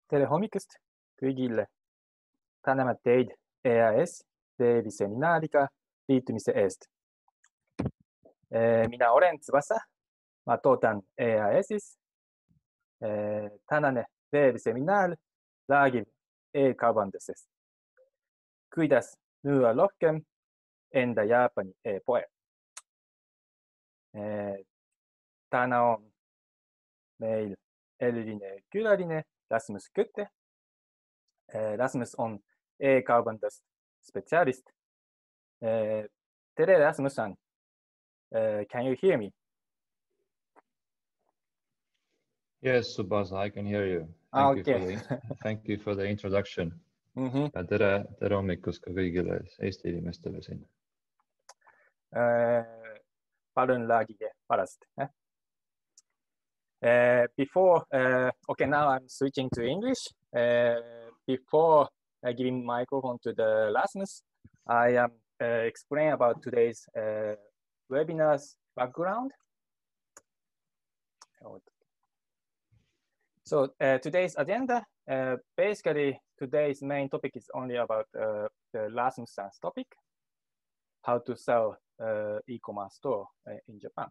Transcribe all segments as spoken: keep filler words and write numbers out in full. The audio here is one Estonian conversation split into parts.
tere hommikust kõigile! Täname teid E A S veebiseminaariga liitumise eest. Mina olen Tsubasa, ma toodan E A S-is. Tänane veebiseminar räägib e-kaubandusest. Kuidas müüa rohkem enda Jaapani e-poe. Täna on meil eriline külaline Rasmus. Rasmus on e-kaubandus spetsialist. Tere, Rasmus. Uh, can you hear me? Yes, Tsubasa, I can hear you. Thank, okay. you, for the, thank you for the introduction. Mm -hmm. Ja tere, tere hommikust ka kõigile Eesti inimestele siin. Uh, palun rääkige pärast. Eh? Uh, before, uh, okay, now I'm switching to English. Uh, before uh, giving microphone to the Rasmus, I am uh, explain about today's uh, webinar's background. So uh, today's agenda, uh, basically today's main topic is only about uh, the Rasmus's topic, how to sell uh, e-commerce store uh, in Japan.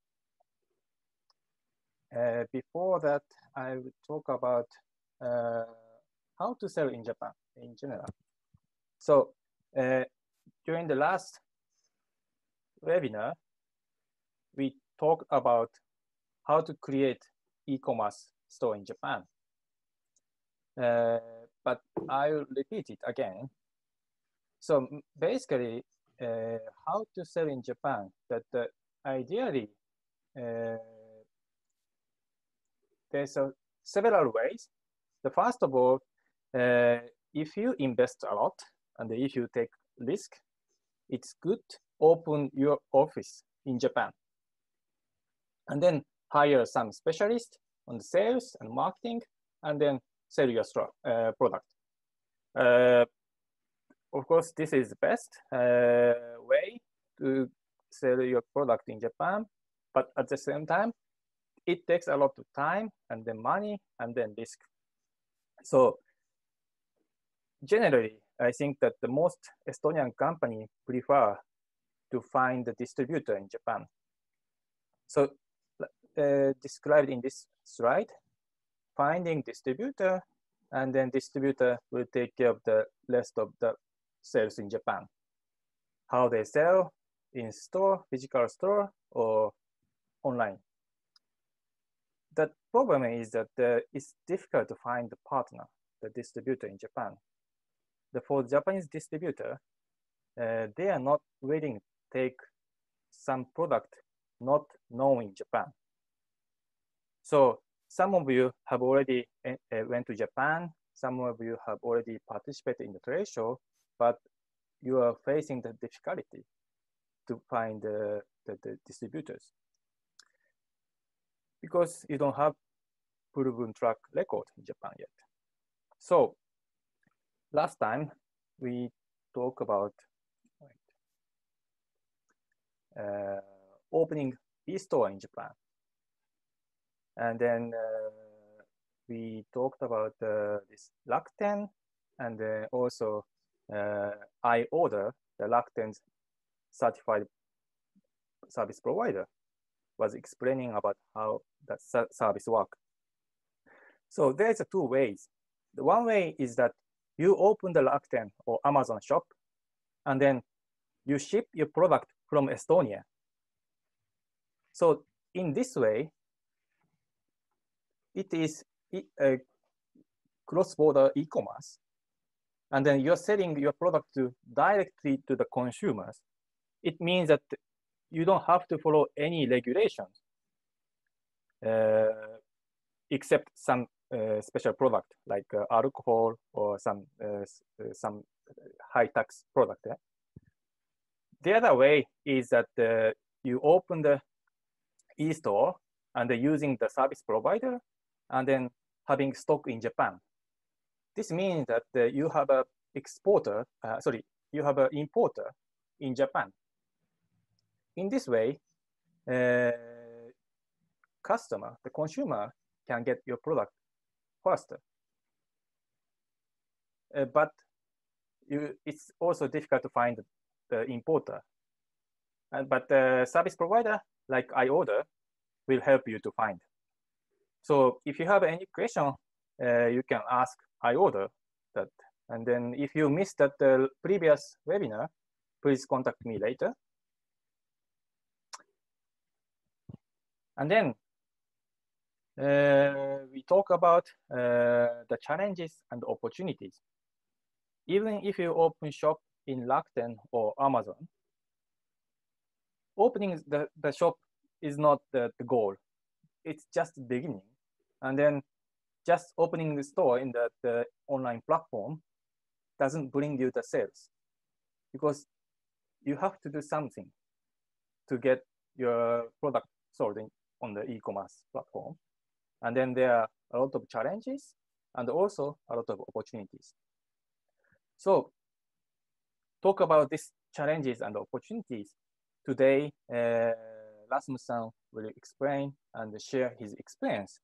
Uh, before that, I will talk about uh, how to sell in Japan in general. So uh, during the last webinar, we talked about how to create e-commerce store in Japan. Uh, but I'll repeat it again. So basically, uh, how to sell in Japan, that uh, ideally, uh, there's uh, several ways. The first of all, uh, if you invest a lot and if you take risk, it's good to open your office in Japan and then hire some specialists on the sales and marketing and then sell your uh, product. Uh, of course, this is the best uh, way to sell your product in Japan, but at the same time, it takes a lot of time and then money and then risk. So generally, I think that the most Estonian company prefer to find the distributor in Japan. So uh, described in this slide, finding distributor and then distributor will take care of the rest of the sales in Japan. How they sell in store, physical store or online. The problem is that uh, it's difficult to find the partner, the distributor in Japan. The, for Japanese distributor, uh, they are not willing to take some product not known in Japan. So some of you have already uh, went to Japan. Some of you have already participated in the trade show, but you are facing the difficulty to find uh, the, the distributors, because you don't have proven track record in Japan yet. So last time we talked about uh, opening e-store in Japan. And then uh, we talked about uh, this Rakuten and uh, also uh, I order, the Rakuten's certified service provider, was explaining about how that service works. So there's two ways. The one way is that you open the Rakuten or Amazon shop, and then you ship your product from Estonia. So in this way, it is a cross-border e-commerce, and then you're selling your product to directly to the consumers. It means that you don't have to follow any regulations, uh, except some uh, special product like uh, alcohol or some uh, some high tax product. Eh? The other way is that uh, you open the e-store and using the service provider and then having stock in Japan. This means that uh, you have an exporter, uh, sorry, you have an importer in Japan. In this way, uh, customer, the consumer, can get your product faster. uh, but you, it's also difficult to find the importer. And, but the service provider like iOrder will help you to find. So if you have any question, uh, you can ask iOrder that. And then if you missed that the previous webinar, please contact me later. And then uh, we talk about uh, the challenges and opportunities. Even if you open shop in Rakuten or Amazon, opening the, the shop is not the, the goal. It's just the beginning. And then just opening the store in the, the online platform doesn't bring you the sales, because you have to do something to get your product sold in, on the e-commerce platform. And then there are a lot of challenges and also a lot of opportunities. So talk about these challenges and opportunities. Today, uh, Rasmus-san will explain and share his experience.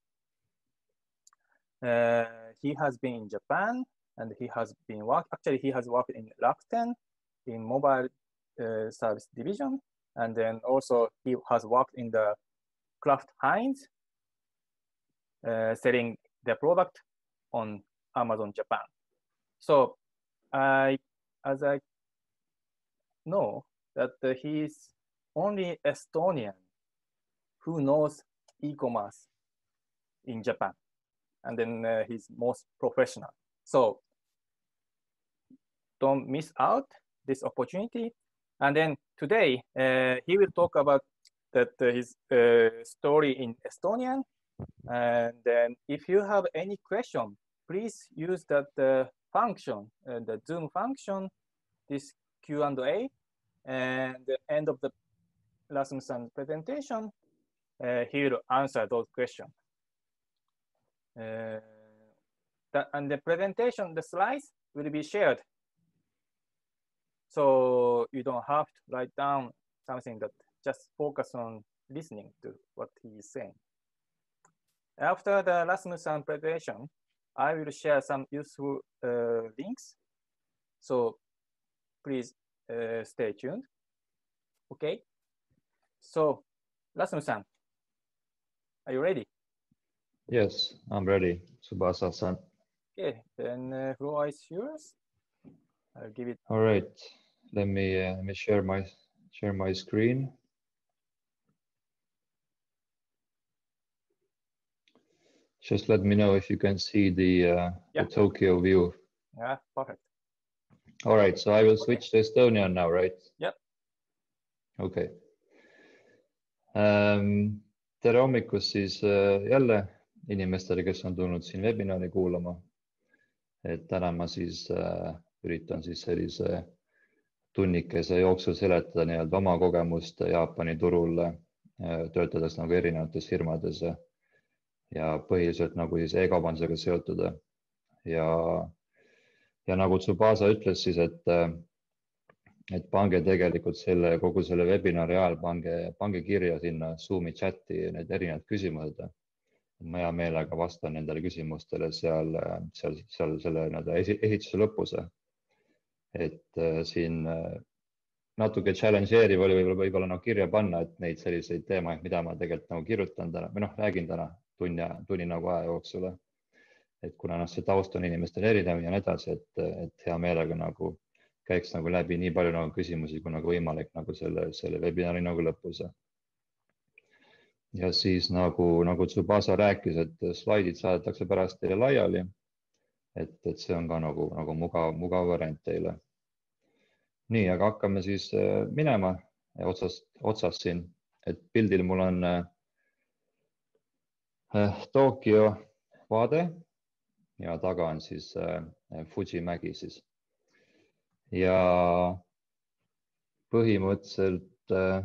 Uh, he has been in Japan, and he has been work. Actually, he has worked in Rakuten, in mobile uh, service division, and then also he has worked in the Kraft Heinz, uh, selling their product on Amazon Japan. So, I, as I know that uh, he is only Estonian who knows e-commerce in Japan, and then uh, he's most professional. So don't miss out this opportunity. And then today uh, he will talk about that uh, his uh, story in Estonian. And then if you have any question, please use that uh, function, uh, the Zoom function, this Q and A, and at the end of the Rasmus's presentation, uh, he will answer those questions. Uh, that, and the presentation, the slides will be shared. So you don't have to write down something, that just focus on listening to what he is saying. After the Rasmus presentation, I will share some useful uh, links. So please uh, stay tuned. Okay. So Rasmus-san, are you ready? Yes, I'm ready, Tsubasa-san. Okay, then uh, floor is yours. I'll give it. All right, let me uh, let me share my share my screen. Just let me know if you can see the uh, yeah. the Tokyo view. Yeah, perfect. All right, so I will switch okay. to Estonian now, right? Yep. Okay. Um, tere hommikust siis uh, jälle inimestele, kes on tulnud siin webinari kuulama. Et täna ma siis uh, üritan siis sellise tunnikese jooksul seletada nii-öelda oma kogemust Jaapani turul uh, töötades nagu erinevates firmades ja põhiliselt nagu siis e-kaubandusega seotud. Ja, ja nagu Tsubasa ütles siis, et, et pange tegelikult selle, kogu selle webinari ajal, pange, pange kirja sinna Zoomi chati need erinevad küsimused. Ma hea meelega vastan nendele küsimustele seal, seal, seal selle ehituse lõpus. Et siin natuke challengeeriv oli võib-olla, võib-olla nagu kirja panna, et neid selliseid teemaid, mida ma tegelikult nagu kirjutan täna, või noh, räägin täna tunni, tunni nagu aja jooksul. Et kuna noh, see taust on inimestel erinev ja nii edasi, et, et hea meelega nagu käiks nagu läbi nii palju nagu küsimusi, kui nagu võimalik nagu selle, selle webinari nagu lõpus. Ja siis nagu, nagu Tsubasa rääkis, et slaidid saadetakse pärast teile laiali, et, et see on ka nagu, nagu mugav, mugav variant teile. Nii, aga hakkame siis minema otsast, otsast siin, et pildil mul on äh, Tokyo vaade ja taga on siis äh, Fuji mägi siis. Ja põhimõtteliselt äh,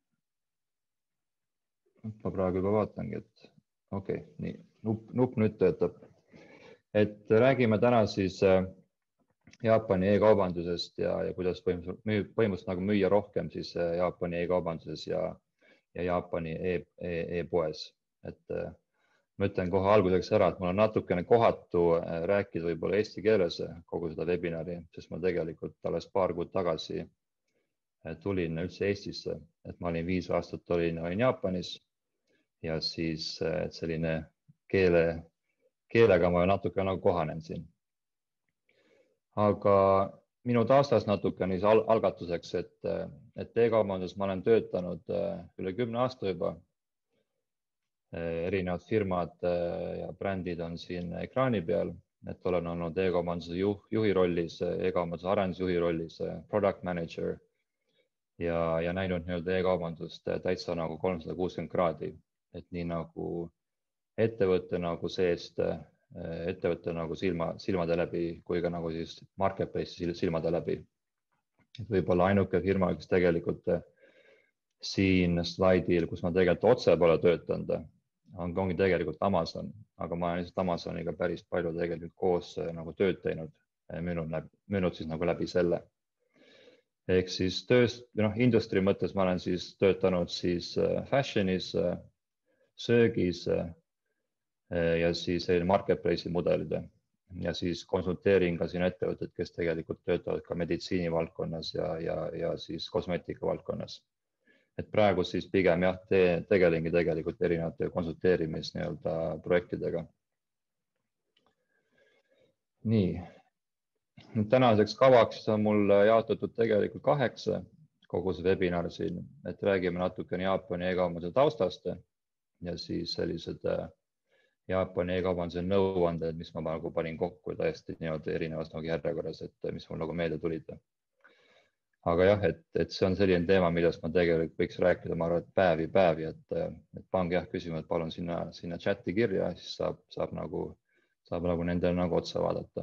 ma praegu juba vaatangi, et okei, okay, nii, nupp, nupp nüüd töötab. Et räägime täna siis Jaapani e-kaubandusest ja, ja kuidas põhimõtteliselt, põhimõtteliselt nagu müüa rohkem siis Jaapani e-kaubanduses ja, ja Jaapani e-poes. Et ma ütlen kohe alguseks ära, et mul on natukene kohatu rääkida võib-olla eesti keeles kogu seda webinari, sest ma tegelikult alles paar kuud tagasi tulin üldse Eestisse, et ma olin viis aastat olin, olin Jaapanis ja siis selline keele, keelega ma natuke nagu kohanen siin. Aga minu taustas natukene al algatuseks, et, et e-kaubandus ma olen töötanud üle kümne aasta juba. Erinevad firmad ja brändid on siin ekraani peal, et olen olnud e-kaubanduse juh, juhi rollis, e-kaubanduse arendusjuhi rollis, product manager ja, ja näinud nii-öelda e-kaubandust täitsa nagu kolmsada kuuskümmend kraadi, et nii nagu ettevõtte nagu seest, ettevõtte nagu silma, silmade läbi kui ka nagu siis marketplace silmade läbi. Et võib-olla ainuke firma, kes tegelikult siin slaidil, kus ma tegelikult otse pole töötanud, on ongi tegelikult Amazon, aga ma olen lihtsalt Amazoniga päris palju tegelikult koos nagu tööd teinud, müünud, müünud siis nagu läbi selle. Ehk siis tööst, noh, industry mõttes ma olen siis töötanud siis fashionis, söögis ja siis marketplace'i mudelid ja siis konsulteerin ka siin ettevõtted, kes tegelikult töötavad ka meditsiini valdkonnas ja, ja, ja siis kosmeetika valdkonnas. Et praegu siis pigem jah, te, tegelengi tegelikult erinevate konsulteerimis nii-öelda projektidega. Nii, tänaseks kavaks on mul jaotatud tegelikult kaheksa kogu see webinar siin, et räägime natukene Jaapani e-kaubanduse taustast ja siis sellised Jaapani e-kaubanduse nõuanded, mis ma nagu panin kokku täiesti nii-öelda erinevas nagu järjekorras, et mis mul nagu meelde tulid. Aga jah, et, et see on selline teema, millest ma tegelikult võiks rääkida, ma arvan, et päevi päevi, et, et pange jah küsima, et palun sinna, sinna chati kirja, siis saab, saab, nagu, saab nagu nendele nagu otsa vaadata.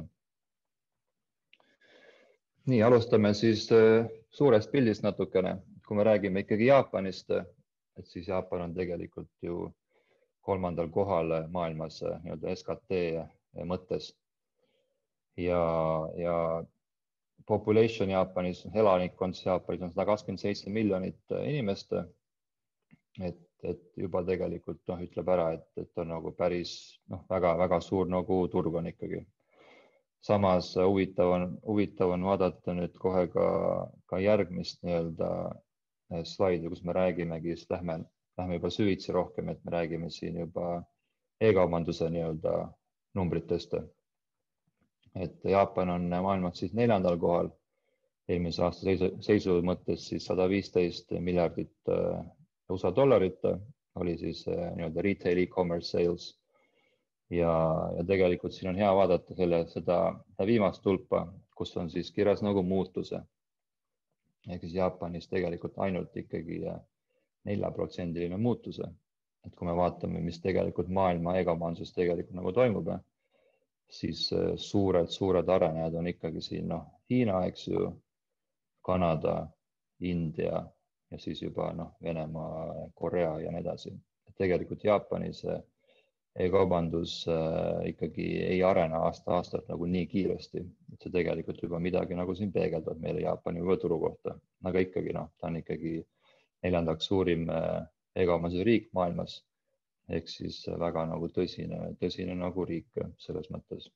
Nii, alustame siis suurest pildist natukene. Kui me räägime ikkagi Jaapanist, et siis Jaapan on tegelikult ju kolmandal kohal maailmas nii-öelda S K T mõttes ja, ja population Jaapanis, elanikkond Jaapanis on sada kakskümmend seitse miljonit inimest, et, et juba tegelikult noh, ütleb ära, et, et on nagu päris noh, väga, väga suur nagu turg on ikkagi. Samas huvitav on, huvitav on vaadata nüüd kohe ka, ka järgmist nii-öelda slaidi, kus me räägimegi, siis lähme, lähme juba süvitsi rohkem, et me räägime siin juba e-kaubanduse nii-öelda numbritest. Et Jaapan on maailmas siis neljandal kohal, eelmise aasta seisu, seisu mõttes siis sada viisteist miljardit U S A dollarit oli siis nii-öelda retail e-commerce sales ja, ja tegelikult siin on hea vaadata selle, seda viimast tulpa, kus on siis kirjas nagu muutuse. Ehk siis Jaapanis tegelikult ainult ikkagi nelja protsendiline muutuse, et kui me vaatame, mis tegelikult maailma e-kaubanduses tegelikult nagu toimub, siis suured, suured arenejad on ikkagi siin noh, Hiina, eks ju, Kanada, India ja siis juba noh, Venemaa, Korea ja nii edasi. Tegelikult Jaapanis e-kaubandus ikkagi ei arena aasta aastat nagu nii kiiresti, et see tegelikult juba midagi nagu siin peegeldab meile Jaapani või turu kohta. Aga ikkagi noh, ta on ikkagi neljandaks suurim e-kaubanduse riik maailmas. Ehk siis väga nagu tõsine, tõsine nagu riik selles mõttes.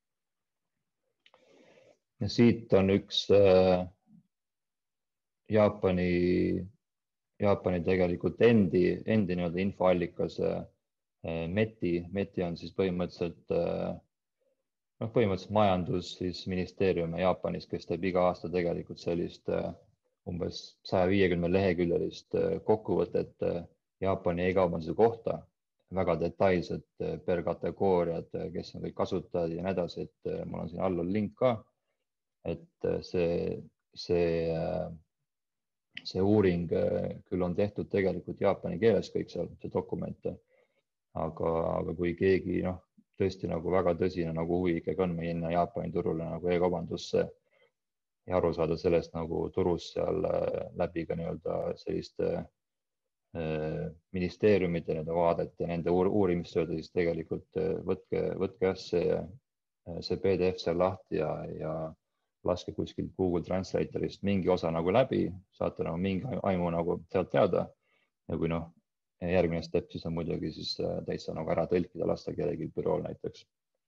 Ja siit on üks äh, Jaapani, Jaapani tegelikult endi, endi nii-öelda infoallikas äh, METI. METI on siis põhimõtteliselt, äh, noh, põhimõtteliselt majandus siis ministeerium Jaapanis, kes teeb iga aasta tegelikult sellist äh, umbes saja viiekümne leheküljelist äh, kokkuvõtet äh, Jaapani e-kaubanduse kohta. Väga detailsed per kategooriad, kes on kõik kasutajad ja nii edasi, et mul on siin all link ka, et see, see, see uuring küll on tehtud tegelikult Jaapani keeles kõik seal, see dokument, aga, aga kui keegi noh, tõesti nagu väga tõsine nagu huvi ikkagi on minna Jaapani turule nagu e-kaubandusse ja aru saada sellest nagu turust seal läbi ka nii-öelda selliste ministeeriumide vaadet ja nende uurimistööd, siis tegelikult võtke, võtke see, see P D F seal lahti ja, ja laske kuskil Google Translatorist mingi osa nagu läbi, saate nagu mingi aimu nagu sealt teada. Ja kui noh, järgmine step siis on muidugi siis täitsa nagu ära tõlkida lasta kellegi bürool näiteks.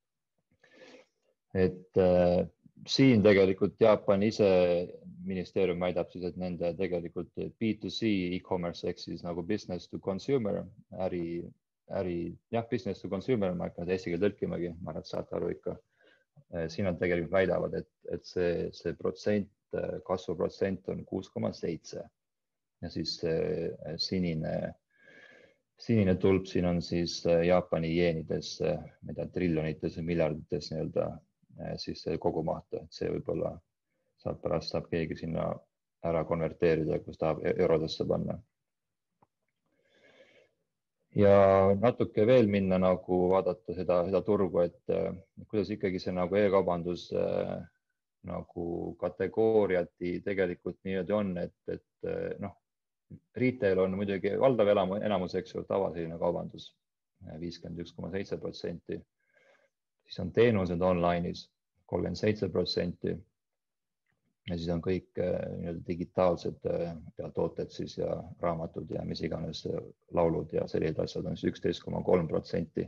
Et äh, siin tegelikult Jaapani ise ministeerium väidab siis, et nende tegelikult B to C e-commerce ehk siis nagu business to consumer äri, äri, jah, business to consumer, ma hakkan eesti keelde tõlkimagi, ma arvan, et saate aru ikka. Siin on tegelikult väidavad, et, et see, see protsent, kasvuprotsent on kuus koma seitse ja siis see sinine, sinine tulp siin on siis Jaapani jeenides, mida triljonites ja miljardites nii-öelda siis kogu maht, et see võib-olla saab pärast saab keegi sinna ära konverteerida, kus tahab eurodesse panna. Ja natuke veel minna nagu vaadata seda, seda turgu, et kuidas ikkagi see nagu e-kaubandus nagu kategooriati tegelikult niimoodi on, et, et noh, retail on muidugi valdav enamus, eks ju, tavaline kaubandus, viiskümmend üks koma seitse protsenti. Siis on teenused online'is kolmkümmend seitse protsenti ja siis on kõik digitaalsed ja tooted siis ja raamatud ja mis iganes laulud ja sellised asjad on siis üksteist koma kolm protsenti.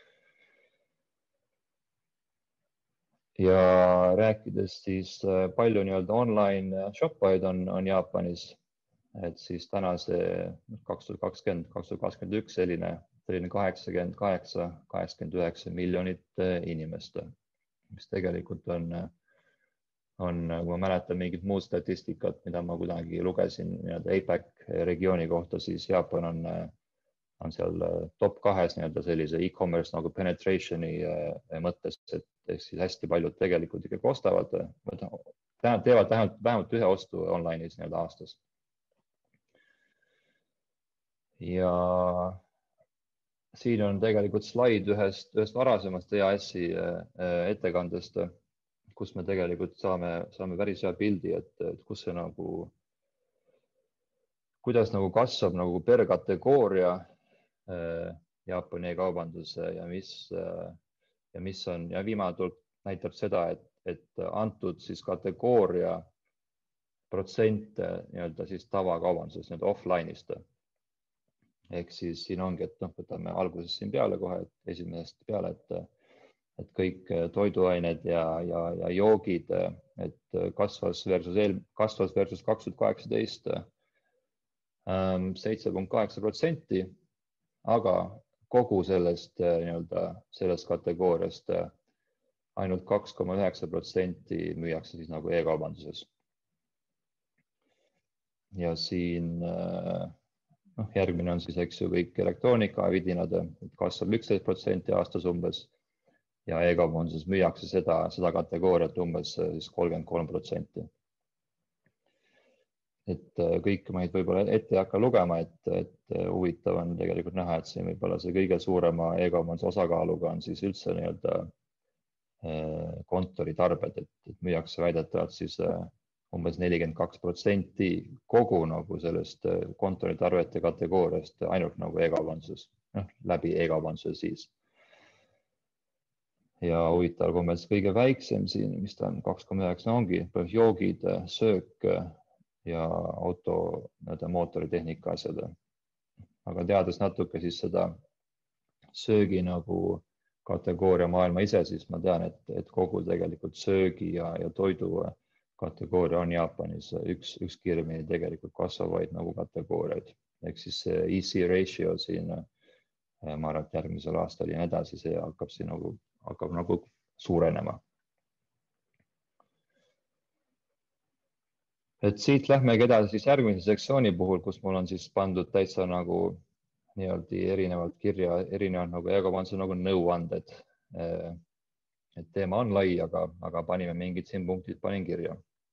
Ja rääkides siis palju nii-öelda online shoppaid on, on Jaapanis, et siis täna see kaks tuhat kakskümmend, kaks tuhat kakskümmend üks selline selline kaheksakümmend kaheksa, kaheksakümmend üheksa miljonit inimest, mis tegelikult on, on, kui ma mäletan mingit muud statistikat, mida ma kuidagi lugesin nii-öelda A PAC regiooni kohta, siis Jaapan on, on seal top kahes nii-öelda sellise e-commerce nagu penetrationi mõttes, et siis hästi paljud tegelikult ikkagi ostavad, teevad vähemalt, vähemalt ühe ostu online'is nii-öelda aastas. Ja siin on tegelikult slaid ühest, ühest varasemast E A S-i ettekandest, kus me tegelikult saame, saame päris hea pildi, et, et kus see nagu, kuidas nagu kasvab nagu per kategooria Jaapani e-kaubanduse ja mis, ja mis on, ja viimane tulp näitab seda, et, et antud siis kategooria protsent nii-öelda siis tavakaubanduses nii-öelda offline'ist. Ehk siis siin ongi, et noh, võtame alguses siin peale kohe, et esimesest peale, et, et kõik toiduained ja, ja, ja joogid, et kasvas versus, eel, kasvas versus kaks tuhat kaheksateist seitse koma kaheksa protsenti, aga kogu sellest, nii-öelda sellest kategooriast ainult kaks koma üheksa protsenti müüakse siis nagu e-kaubanduses. Ja siin noh, järgmine on siis, eks ju, kõik elektroonika vidinad, kasvab üksteist protsenti aastas umbes ja e-kaubanduses müüakse seda, seda kategooriat umbes siis kolmkümmend kolm protsenti. Et kõik ma võib-olla ette ei hakka lugema, et, et huvitav on tegelikult näha, et siin võib-olla see kõige suurema e-kaubanduse osakaaluga on siis üldse nii-öelda kontoritarbed, et, et müüakse väidetavalt siis umbes nelikümmend kaks protsenti kogu nagu sellest kontoritarvete kategooriast ainult nagu e-kaubanduses, noh, läbi e-kaubanduse siis. Ja huvitav kombes kõige väiksem siin, mis ta on kaks koma üheksa, ongi joogid, söök ja auto, mootoritehnika asjad. Aga teades natuke siis seda söögi nagu kategooria maailma ise, siis ma tean, et, et kogu tegelikult söögi ja, ja toidu kategooria on Jaapanis üks, üks kiiremini tegelikult kasvavaid nagu kategooriaid. Ehk siis see E C ratio siin, ma arvan, et järgmisel aastal ja edasi, see hakkab siin nagu, hakkab nagu suurenema. Et siit lähmegi edasi siis järgmise sektsiooni puhul, kus mul on siis pandud täitsa nagu nii-öelda erinevalt kirja, erinevad nagu e-kaubanduse nagu nõuanded. Et teema on lai, aga, aga panime mingid siin punktid, panin kirja.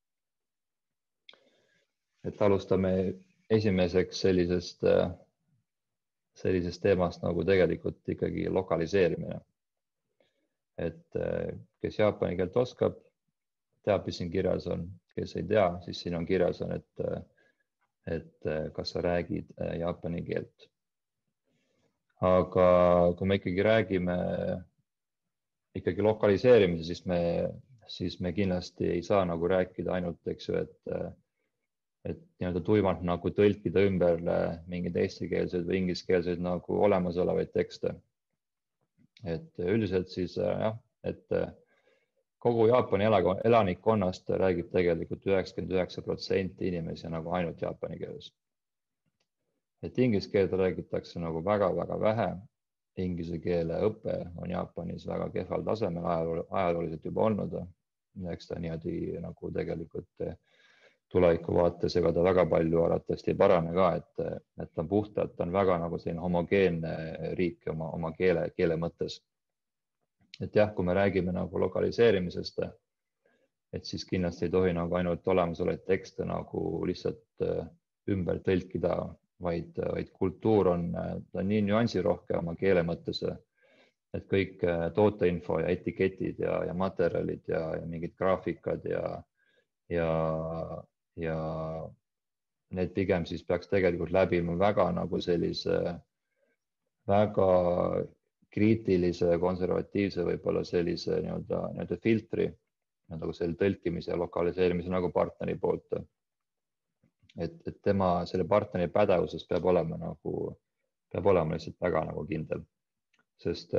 Et alustame esimeseks sellisest, sellisest teemast nagu tegelikult ikkagi lokaliseerimine. Et kes jaapani keelt oskab, teab, mis siin kirjas on. Kes ei tea, siis siin on kirjas on, et, et kas sa räägid jaapani keelt. Aga kui me ikkagi räägime ikkagi lokaliseerimise, siis me, siis me kindlasti ei saa nagu rääkida ainult, eks ju, et, et nii-öelda tuimalt nagu tõlkida ümber mingeid eestikeelseid või ingliskeelseid nagu olemasolevaid tekste. Et üldiselt siis jah, et kogu Jaapani elanikkonnast räägib tegelikult üheksakümmend üheksa protsenti inimesi nagu ainult jaapani keeles. Et inglise keelt räägitakse nagu väga-väga vähe. Inglise keele õpe on Jaapanis väga kehval tasemel ajalooliselt juba olnud. Eks ta niimoodi nagu tegelikult tuleviku vaates ega ta väga palju arvatavasti ei parane ka, et, et ta puhtalt on väga nagu selline homogeenne riik oma, oma keele, keele mõttes. Et jah, kui me räägime nagu lokaliseerimisest, et siis kindlasti ei tohi nagu ainult olemasolevaid tekste nagu lihtsalt ümber tõlkida, vaid, vaid kultuur on, ta on nii nüansirohke oma keele mõttes, et kõik tooteinfo ja etiketid ja, ja materjalid ja, ja mingid graafikad ja, ja, ja need pigem siis peaks tegelikult läbima väga nagu sellise väga kriitilise, konservatiivse võib-olla sellise nii-öelda, nii-öelda filtri nagu selle tõlkimise ja lokaliseerimise nagu partneri poolt. Et, et tema selle partneri pädevuses peab olema nagu, peab olema lihtsalt väga nagu kindel, sest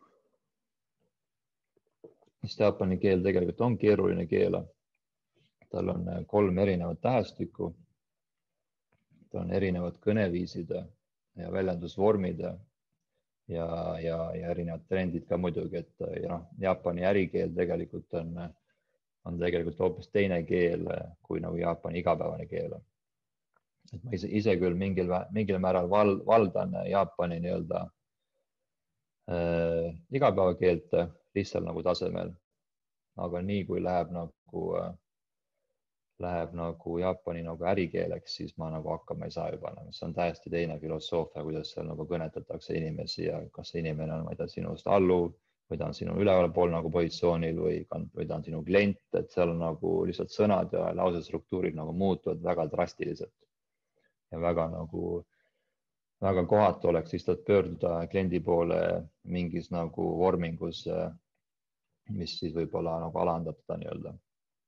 sest jaapani keel tegelikult on keeruline keel. Tal on kolm erinevat tähestikku, tal on erinevad kõneviisid ja väljendusvormid ja, ja, ja erinevad trendid ka muidugi, et ja noh, jaapani ärikeel tegelikult on, on tegelikult hoopis teine keel kui nagu jaapani igapäevane keel. Et ma ise, ise küll mingil, mingil määral val, valdan jaapani nii-öelda äh, igapäevakeelt lihtsalt nagu tasemel, aga nii kui läheb nagu äh, läheb nagu jaapani nagu ärikeeleks, siis ma nagu hakkama ei saa juba. See on täiesti teine filosoofia, kuidas seal nagu kõnetatakse inimesi ja kas see inimene on, ma ei tea, sinust alluv või ta on sinu ülevalpool nagu positsioonil või, või ta on sinu klient, et seal on nagu lihtsalt sõnad ja lausestruktuurid nagu muutuvad väga drastiliselt. Ja väga nagu, väga kohatu oleks lihtsalt pöörduda kliendi poole mingis nagu vormingus, mis siis võib-olla nagu alandab ta nii-öelda.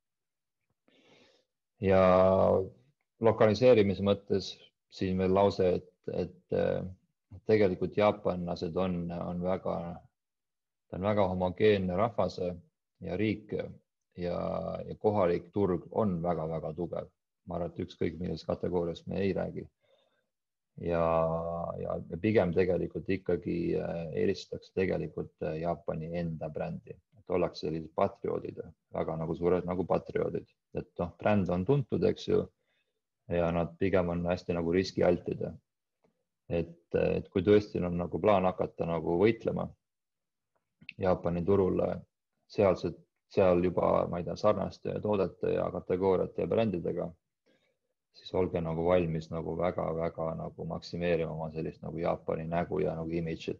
Ja lokaliseerimise mõttes siin veel lause, et, et tegelikult jaapanlased on, on väga, ta on väga homogeenne rahvas ja riik ja, ja kohalik turg on väga-väga tugev. Ma arvan, et ükskõik milles kategoorias me ei räägi. Ja, ja pigem tegelikult ikkagi eelistatakse tegelikult Jaapani enda brändi, et ollakse sellised patrioodid, väga nagu suured nagu patrioodid. Et noh, bränd on tuntud, eks ju, ja nad pigem on hästi nagu riskialtid. Et, et kui tõesti on nagu plaan hakata nagu võitlema Jaapani turul, seal, seal juba, ma ei tea, sarnaste toodete ja kategooriate ja brändidega, siis olge nagu valmis nagu väga-väga nagu maksimeerima oma sellist nagu Jaapani nägu ja nagu imidžit.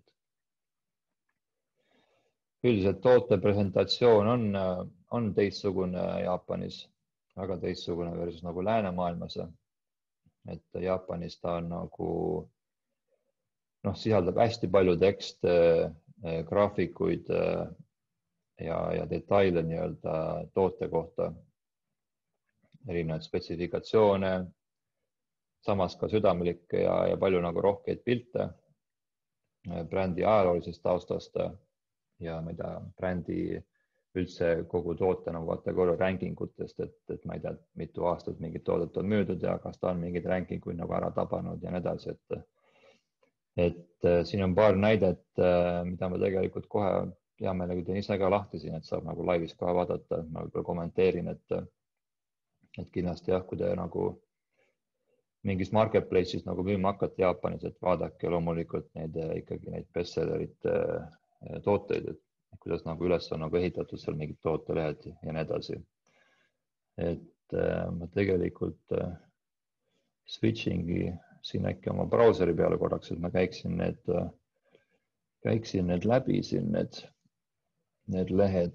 Üldiselt toote presentatsioon on, on teistsugune Jaapanis, väga teistsugune versus nagu läänemaailmas. Et Jaapanis ta on nagu, noh, sisaldab hästi palju tekste, graafikuid ja, ja detaile nii-öelda toote kohta, erinevaid spetsifikatsioone, samas ka südamelikke ja, ja palju nagu rohkeid pilte brändi ajaloolisest taustast ja ma ei tea, brändi üldse kogu toote nagu kategooria rankingutest, et, et ma ei tea, mitu aastat mingit toodet on müüdud ja kas ta on mingid rankinguid nagu ära tabanud ja nii edasi. Et, et siin on paar näidet, mida ma tegelikult kohe hea meelega teen ise ka lahti siin, et saab nagu laivis kohe vaadata, ma võib-olla kommenteerin, et, et kindlasti jah, kui te nagu mingis marketplace'is nagu müüma hakkate Jaapanis, et vaadake loomulikult neid ikkagi neid bestsellerit tooteid, et kuidas nagu üles on nagu ehitatud seal mingid tootelehed ja nii edasi. Et ma tegelikult switchingi siin äkki oma brauseri peale korraks, et ma käiksin need, käiksin need läbi siin need, need lehed.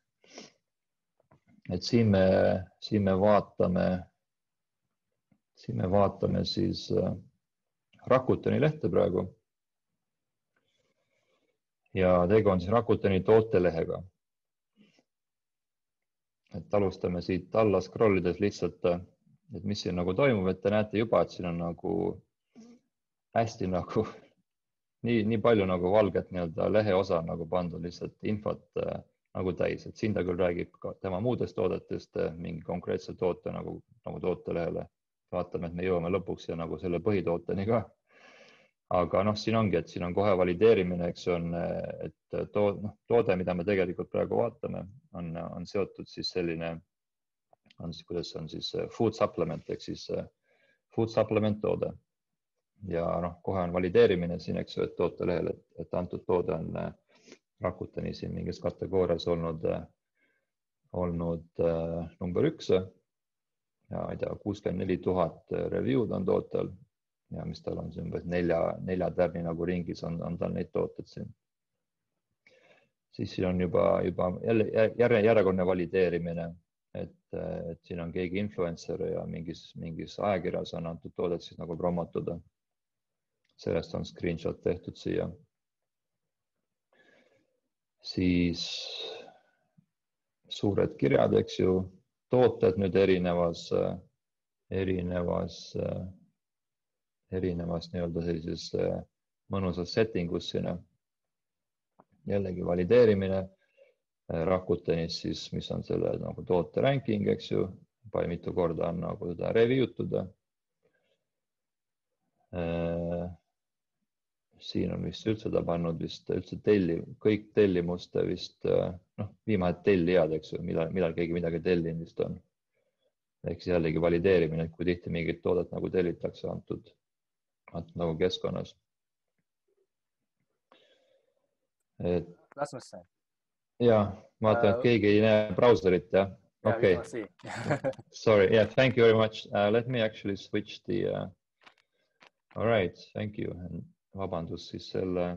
Et siin me, siin me vaatame, siin me vaatame siis Rakuteni lehte praegu. Ja tegu on siis Rakuteni tootelehega. Et alustame siit alla scrollides lihtsalt et mis siin nagu toimub, et te näete juba, et siin on nagu hästi nagu nii, nii palju nagu valget nii-öelda leheosa nagu pandud lihtsalt infot äh, nagu täis, et siin ta küll räägib ka tema muudest toodetest äh, mingi konkreetse toote nagu, nagu tootelehele. Vaatame, et me jõuame lõpuks ja nagu selle põhitooteni ka. Aga noh, siin ongi, et siin on kohe valideerimine, eks on, et to, no, toode, mida me tegelikult praegu vaatame, on, on seotud siis selline, on siis, kuidas on siis food supplement, ehk siis food supplement toode. Ja noh, kohe on valideerimine siin, eks ju, et tootelehel, et, et antud toode on Rakuteni siin mingis kategoorias olnud, olnud äh, number üks ja ei tea, kuuskümmend neli tuhat review'd on tootel ja mis tal on siin nelja, nelja tärni nagu ringis on, on tal neid tooted siin. Siis siin on juba, juba jälle järje, järjekordne valideerimine, et, et siin on keegi influencer ja mingis, mingis ajakirjas on antud toodet siis nagu promotuda. Sellest on screenshot tehtud siia. Siis suured kirjad, eks ju, tooted nüüd erinevas, erinevas, erinevas nii-öelda sellises mõnusas settingus siin. Jällegi valideerimine Rakutenis siis, mis on selle nagu toote ranking, eks ju, palju mitu korda on nagu seda review'tuda. Siin on vist üldse ta pannud vist üldse telli, kõik tellimuste vist, noh, viimased tellijad, eks ju, millal, millal keegi midagi tellinud vist on. Ehk siis jällegi valideerimine, et kui tihti mingit toodet nagu tellitakse antud, antud nagu keskkonnas. Et, Rasmus. ja, ma vaatan, et keegi ei näe brauserit, jah? Okay. Sorry, yeah, thank you very much. Uh, let me actually switch the... Uh... All right, thank you. And vabandus siis selle...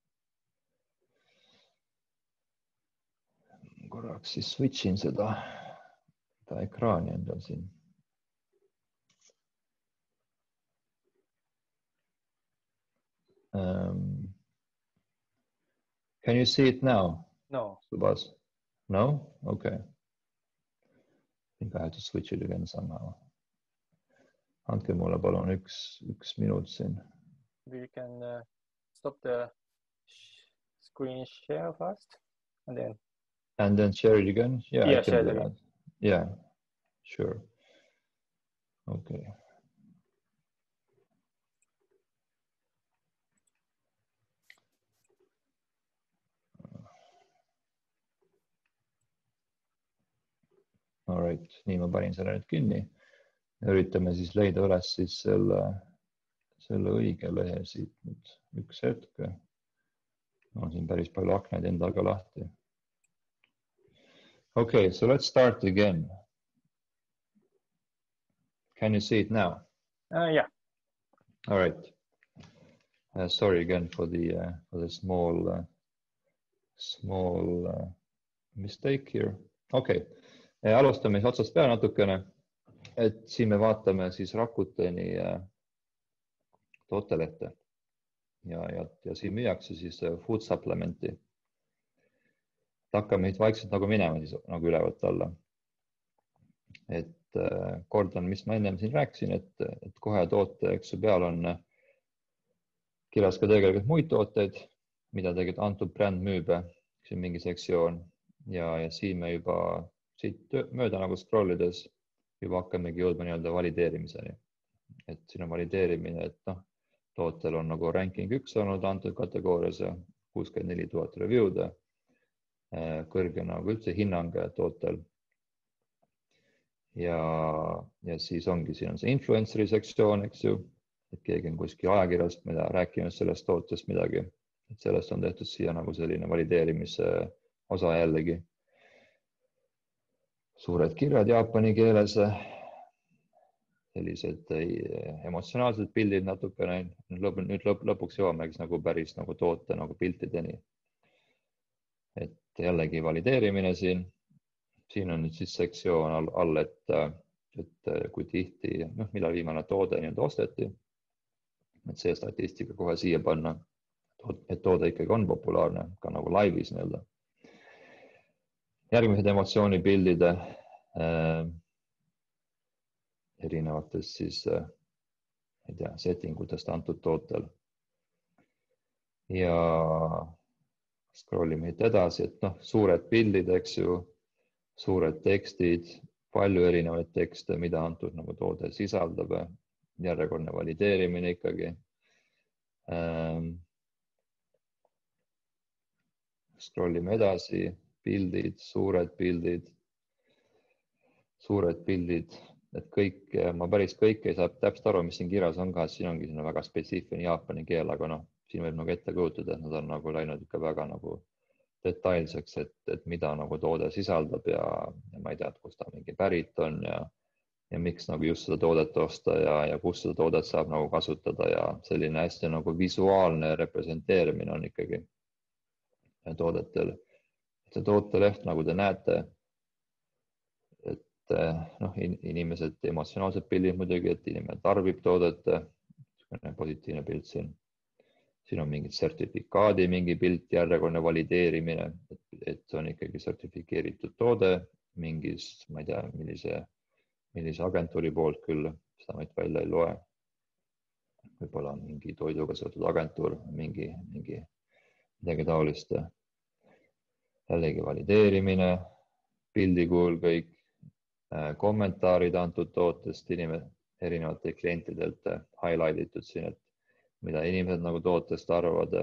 Korraks siis switchin seda, seda ekraani endal siin. Um, can you see it now? No. Tsubasa? No? Okay. I think I have to switch it again somehow. Andke mulle palun üks, üks minut siin. We can uh, stop the screen share first and then... And then share it again? Yeah, yeah I can share do it that. again. Yeah, sure. Okay. All right, nii ma panin selle nüüd kinni. Üritame siis leida üles siis selle, selle õige lehe siit nüüd üks hetk. On siin päris palju aknaid endaga lahti. Okay, so let's start again. Can you see it now? Uh, yeah. All right. Uh, sorry again for the, uh, for the small, uh, small uh, mistake here. Okay. Alustame siis otsast peale natukene, et siin me vaatame siis Rakuteni tootelehte ja, ja, ja siin müüakse siis food supplementi. Hakkame vaikselt nagu minema siis nagu ülevalt alla. Et kordan, mis ma ennem siin rääkisin, et, et kohe toote eks peal on kirjas ka tegelikult muid tooteid, mida tegelikult antud bränd müüb, siin mingi sektsioon ja, ja siin me juba siit mööda nagu scrollides juba hakkamegi jõudma nii-öelda valideerimiseni. Et siin on valideerimine, et noh, tootel on nagu ranking üks olnud antud kategoorias ja kuuskümmend neli tuhat review'd, kõrge nagu üldse hinnang tootel. Ja, ja siis ongi, siin on see influenceri sektsioon, eks ju, et keegi on kuskil ajakirjast, mida rääkinud sellest tootest midagi, et sellest on tehtud siia nagu selline valideerimise osa jällegi. Suured kirjad Jaapani keeles, sellised emotsionaalsed pildid natukene, nüüd lõp, lõpuks jõuamegi nagu päris nagu toote nagu piltideni. Et jällegi valideerimine siin, siin on nüüd siis sektsioon all, all et, et kui tihti, noh, millal viimane toode nii-öelda osteti, et see statistika kohe siia panna, et toode ikkagi on populaarne, ka nagu laivis nii-öelda. Järgmised emotsioonipildid erinevatest siis ei tea, settingutest antud tootel. Ja scrollime siit edasi, et noh, suured pildid, eks ju, suured tekstid, palju erinevaid tekste, mida antud nagu toode sisaldab, järjekordne valideerimine ikkagi. Ähm, scrollime edasi, pildid, suured pildid, suured pildid, et kõik, ma päris kõik ei saa täpselt aru, mis siin kirjas on ka, siin ongi siin väga spetsiifiline jaapani keel, aga noh, siin võib nagu ette kujutada, et nad on nagu läinud ikka väga nagu detailseks, et, et mida nagu toode sisaldab ja, ja ma ei tea, et kus ta mingi pärit on ja, ja miks nagu just seda toodet osta ja, ja kus seda toodet saab nagu kasutada ja selline hästi nagu visuaalne representeerimine on ikkagi toodetel. See tooteleht, nagu te näete, et noh, inimesed emotsionaalsed pildid muidugi, et inimene tarbib toodet, positiivne pilt siin. Siin on mingid sertifikaadi, mingi pilt, järjekordne valideerimine, et, et on ikkagi sertifikeeritud toode mingis, ma ei tea, millise, millise agentuuri poolt küll, seda ma välja ei loe. Võib-olla mingi toiduga seotud agentuur, mingi, mingi midagi taolist. Jällegi valideerimine, pildi kujul kõik, kommentaarid antud tootest inimene, erinevate klientidelt highlightitud siin, et mida inimesed nagu tootest arvavad.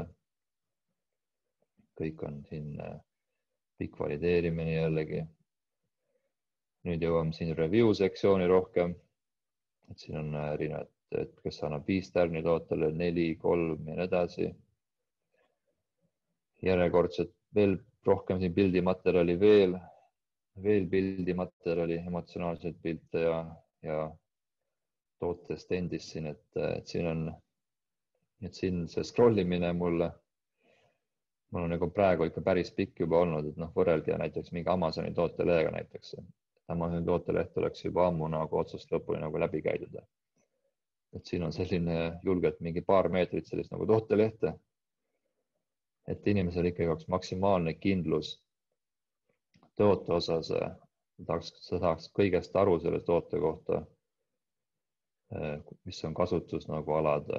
Kõik on siin pikk valideerimine jällegi. Nüüd jõuame siin review sektsiooni rohkem. Et siin on erinevad, et kes annab viis tärni tootele, neli, kolm ja nii edasi. Järjekordselt veel rohkem siin pildimaterjali, veel, veel pildimaterjali, emotsionaalseid pilte ja, ja tootest endist siin, et, et siin on et siin see scrollimine mulle, mul on nagu praegu ikka päris pikk juba olnud, et noh, võrrelge näiteks mingi Amazoni tootelehega näiteks. Amazoni tooteleht oleks juba ammu nagu otsast lõpuni nagu läbi käidud. Et siin on selline julgelt mingi paar meetrit sellist nagu tootelehte, et inimesel ikkagi oleks maksimaalne kindlus toote osas, tahaks, tahaks kõigest aru selle toote kohta, mis on kasutus nagu alad,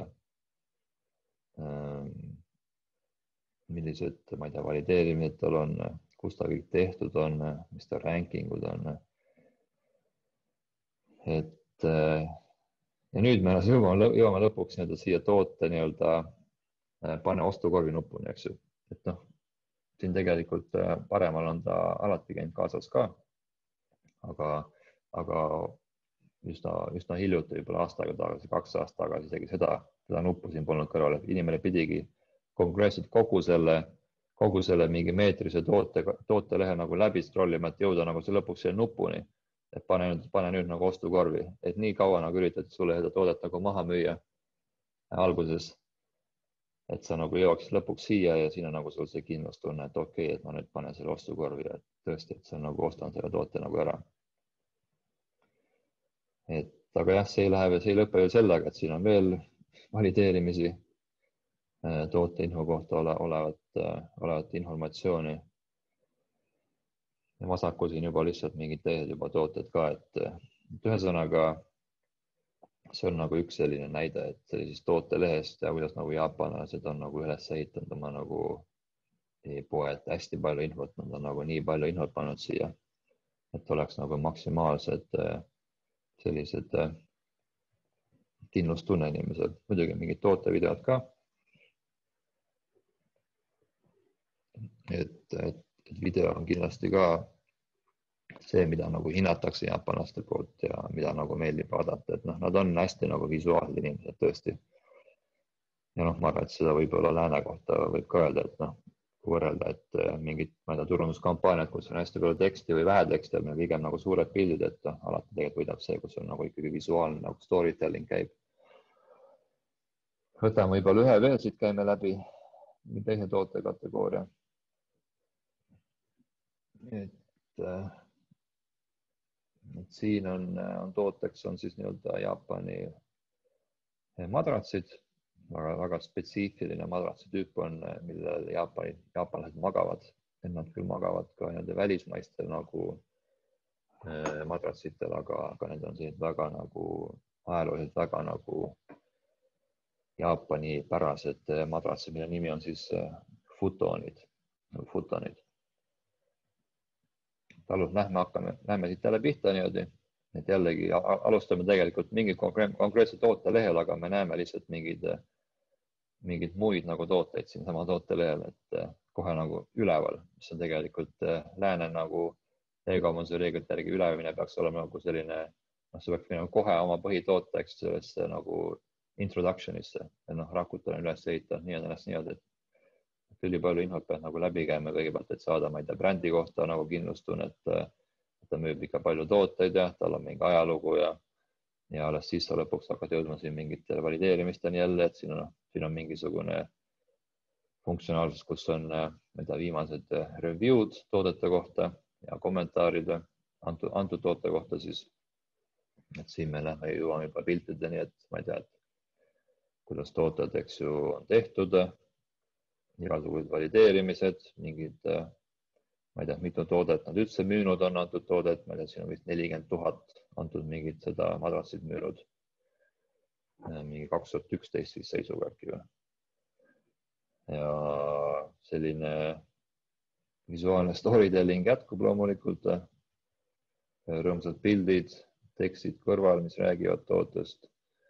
millised, ma ei tea, valideerimised tal on, kus ta kõik tehtud on, mis ta rankingud on. Et ja nüüd me jõuame, jõuame lõpuks nii-öelda siia toote nii-öelda pane ostukorvi nupuni, eks ju. Et noh, siin tegelikult paremal on ta alati käinud kaasas ka, aga, aga üsna, üsna hiljuti, võib-olla aastaga tagasi, kaks aastat tagasi isegi seda, seda nuppu siin polnud kõrval, et inimene pidigi konkreetselt kogu selle, kogu selle mingi meetrise toote, tootelehe nagu läbi scrollima, et jõuda nagu see lõpuks selle nupuni, et pane, pane nüüd nagu ostukorvi, et nii kaua nagu üritad sulle seda toodet nagu maha müüa alguses, et sa nagu jõuaks lõpuks siia ja siin on nagu sul see kindlustunne, et okei, okay, et ma nüüd panen selle ostukorvi ja tõesti, et see on nagu ostan selle toote nagu ära. Et aga jah, see ei lähe, see ei lõpe veel sellega, et siin on veel valideerimisi, toote info kohta ole, olevat, olevat informatsiooni. Ja vasakul siin juba lihtsalt mingid teised juba tooted ka, et, et ühesõnaga see on nagu üks selline näide, et sellisest tootelehest ja kuidas nagu jaapanlased on nagu üles ehitanud oma nagu e-poe, et hästi palju infot, nad on nagu nii palju infot pannud siia, et oleks nagu maksimaalsed sellised kindlustunne inimesed, muidugi mingid tootevideod ka. Et, et, et video on kindlasti ka see, mida nagu hinnatakse jaapanlaste poolt ja mida nagu meeldib vaadata, et noh, nad on hästi nagu visuaalsed inimesed tõesti. Ja noh, ma arvan, et seda võib-olla lääne kohta võib ka öelda, et noh, võrrelda, et mingid, ma ei tea, turunduskampaaniad, kus on hästi palju teksti või vähe teksti, on pigem nagu suured pildid, et noh, alati tegelikult võidab see, kus on nagu ikkagi visuaalne nagu storytelling käib. Võtame võib-olla ühe veel siit, käime läbi teise toote kategooria. Et, et siin on, on tooteks on siis nii-öelda Jaapani madratsid, väga, väga spetsiifiline madratsi tüüp on, millel Jaapani, jaapanlased magavad, et nad küll magavad ka nii-öelda välismaistel nagu madratsitel, aga, aga need on sellised väga nagu ajalooliselt väga nagu Jaapani pärased madratsid, mille nimi on siis futonid, futonid. Talus lähme hakkame, lähme siit jälle pihta niimoodi, et jällegi alustame tegelikult mingi konkreetse toote lehel, aga me näeme lihtsalt mingid, mingid muid nagu tooteid siin sama toote lehel, et kohe nagu üleval, mis on tegelikult lääne nagu e-kaubanduse reeglite järgi ülevimine peaks olema nagu selline, noh, see peaks minema kohe oma põhitooteks sellesse nagu introductionisse, ja noh, rakutan üles ehitada nii ennast niimoodi, et üli palju infot peab nagu läbi käima kõigepealt, et saada, ma ei tea, brändi kohta nagu kindlustunnet, et ta müüb ikka palju tooteid ja tal on mingi ajalugu ja, ja alles siis sa lõpuks hakkad jõudma siin mingitele valideerimisteni jälle, et siin on, siin on mingisugune funktsionaalsus, kus on mida, viimased review'd toodete kohta ja kommentaarid antud, antud toote kohta siis, et siin me lähme jõuame juba piltideni, et ma ei tea, et kuidas tooted, eks ju, on tehtud, igasugused valideerimised, mingid, ma ei tea, mitu toodet nad üldse müünud on antud toodet, ma ei tea, siin on vist nelikümmend tuhat antud mingid seda madratsid müünud, mingi kaks tuhat üksteist siis seisuga äkki. Ja selline visuaalne storytelling jätkub loomulikult, rõõmsad pildid, tekstid kõrval, mis räägivad tootest,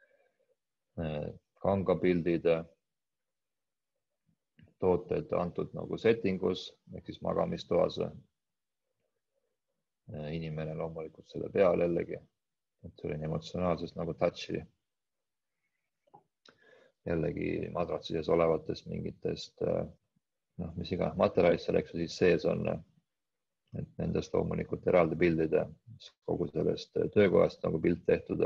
kangapildid, tooted antud nagu settingus, ehk siis magamistoas. Inimene loomulikult selle peal jällegi, et selline emotsionaalsest nagu touchi. Jällegi madratsides olevatest mingitest, noh, mis iga materjalist seal, eks siis sees on, et nendest loomulikult eraldi pildide, kogu sellest töökohast nagu pilt tehtud.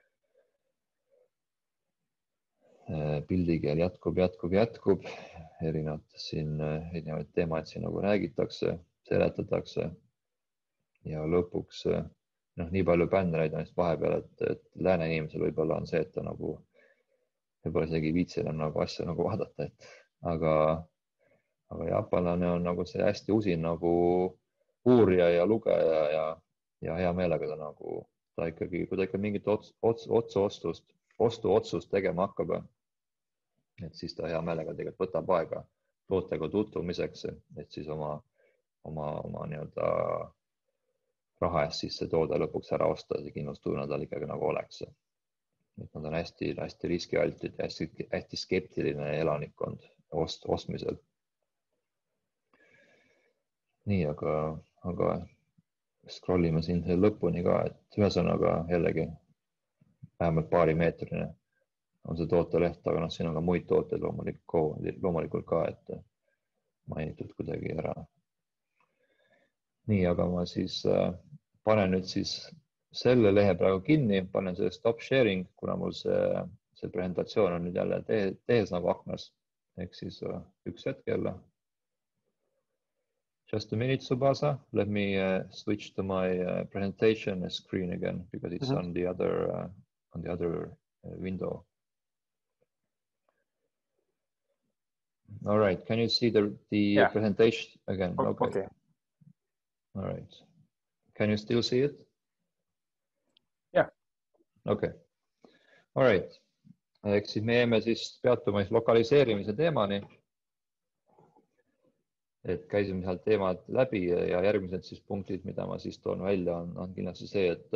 Pildigeel jätkub, jätkub, jätkub, erinevad siin, erinevad teemad siin nagu räägitakse, seletatakse ja lõpuks, noh, nii palju bännereid on vahepeal, et, et lääne inimesel võib-olla on see, et ta nagu võib-olla isegi viitsil on nagu asja nagu vaadata, et aga, aga jaapanlane on nagu see hästi usin nagu uurija ja lugeja ja, ja hea meelega ta nagu, ta ikkagi, kui ta ikka mingit ots, ots, otsuostust, ostu otsust tegema hakkab, et siis ta hea meelega tegelikult võtab aega tootega tutvumiseks, et siis oma, oma, oma nii-öelda raha eest siis see toode lõpuks ära osta, see kindlustunne tal ikkagi nagu oleks. Et nad on hästi, hästi riskialtid ja hästi, hästi skeptiline elanikkond ost, ostmisel. Nii, aga, aga scrollime siin lõpuni ka, et ühesõnaga jällegi vähemalt paari meetrine on see tooteleht, aga noh, siin on ka muid tooteid loomulikult, loomulikult ka, et mainitud kuidagi ära. Nii, aga ma siis panen nüüd siis selle lehe praegu kinni, panen see stop sharing, kuna mul see, see presentatsioon on nüüd jälle tehes nagu aknas, ehk siis üks hetk jälle. Just a minute, Tsubasa. Let me uh, switch to my uh, presentation screen again, because it's mm-hmm. on the other, uh, on the other uh, window. All right. Can you see the, the yeah. presentation again? Okay. okay. All right. Can you still see it? Yeah. Okay. All right. Ehk siis me jääme siis peatuma lokaliseerimise teemani. Et käisime sealt teemad läbi ja järgmised siis punktid, mida ma siis toon välja, on, on kindlasti see, et,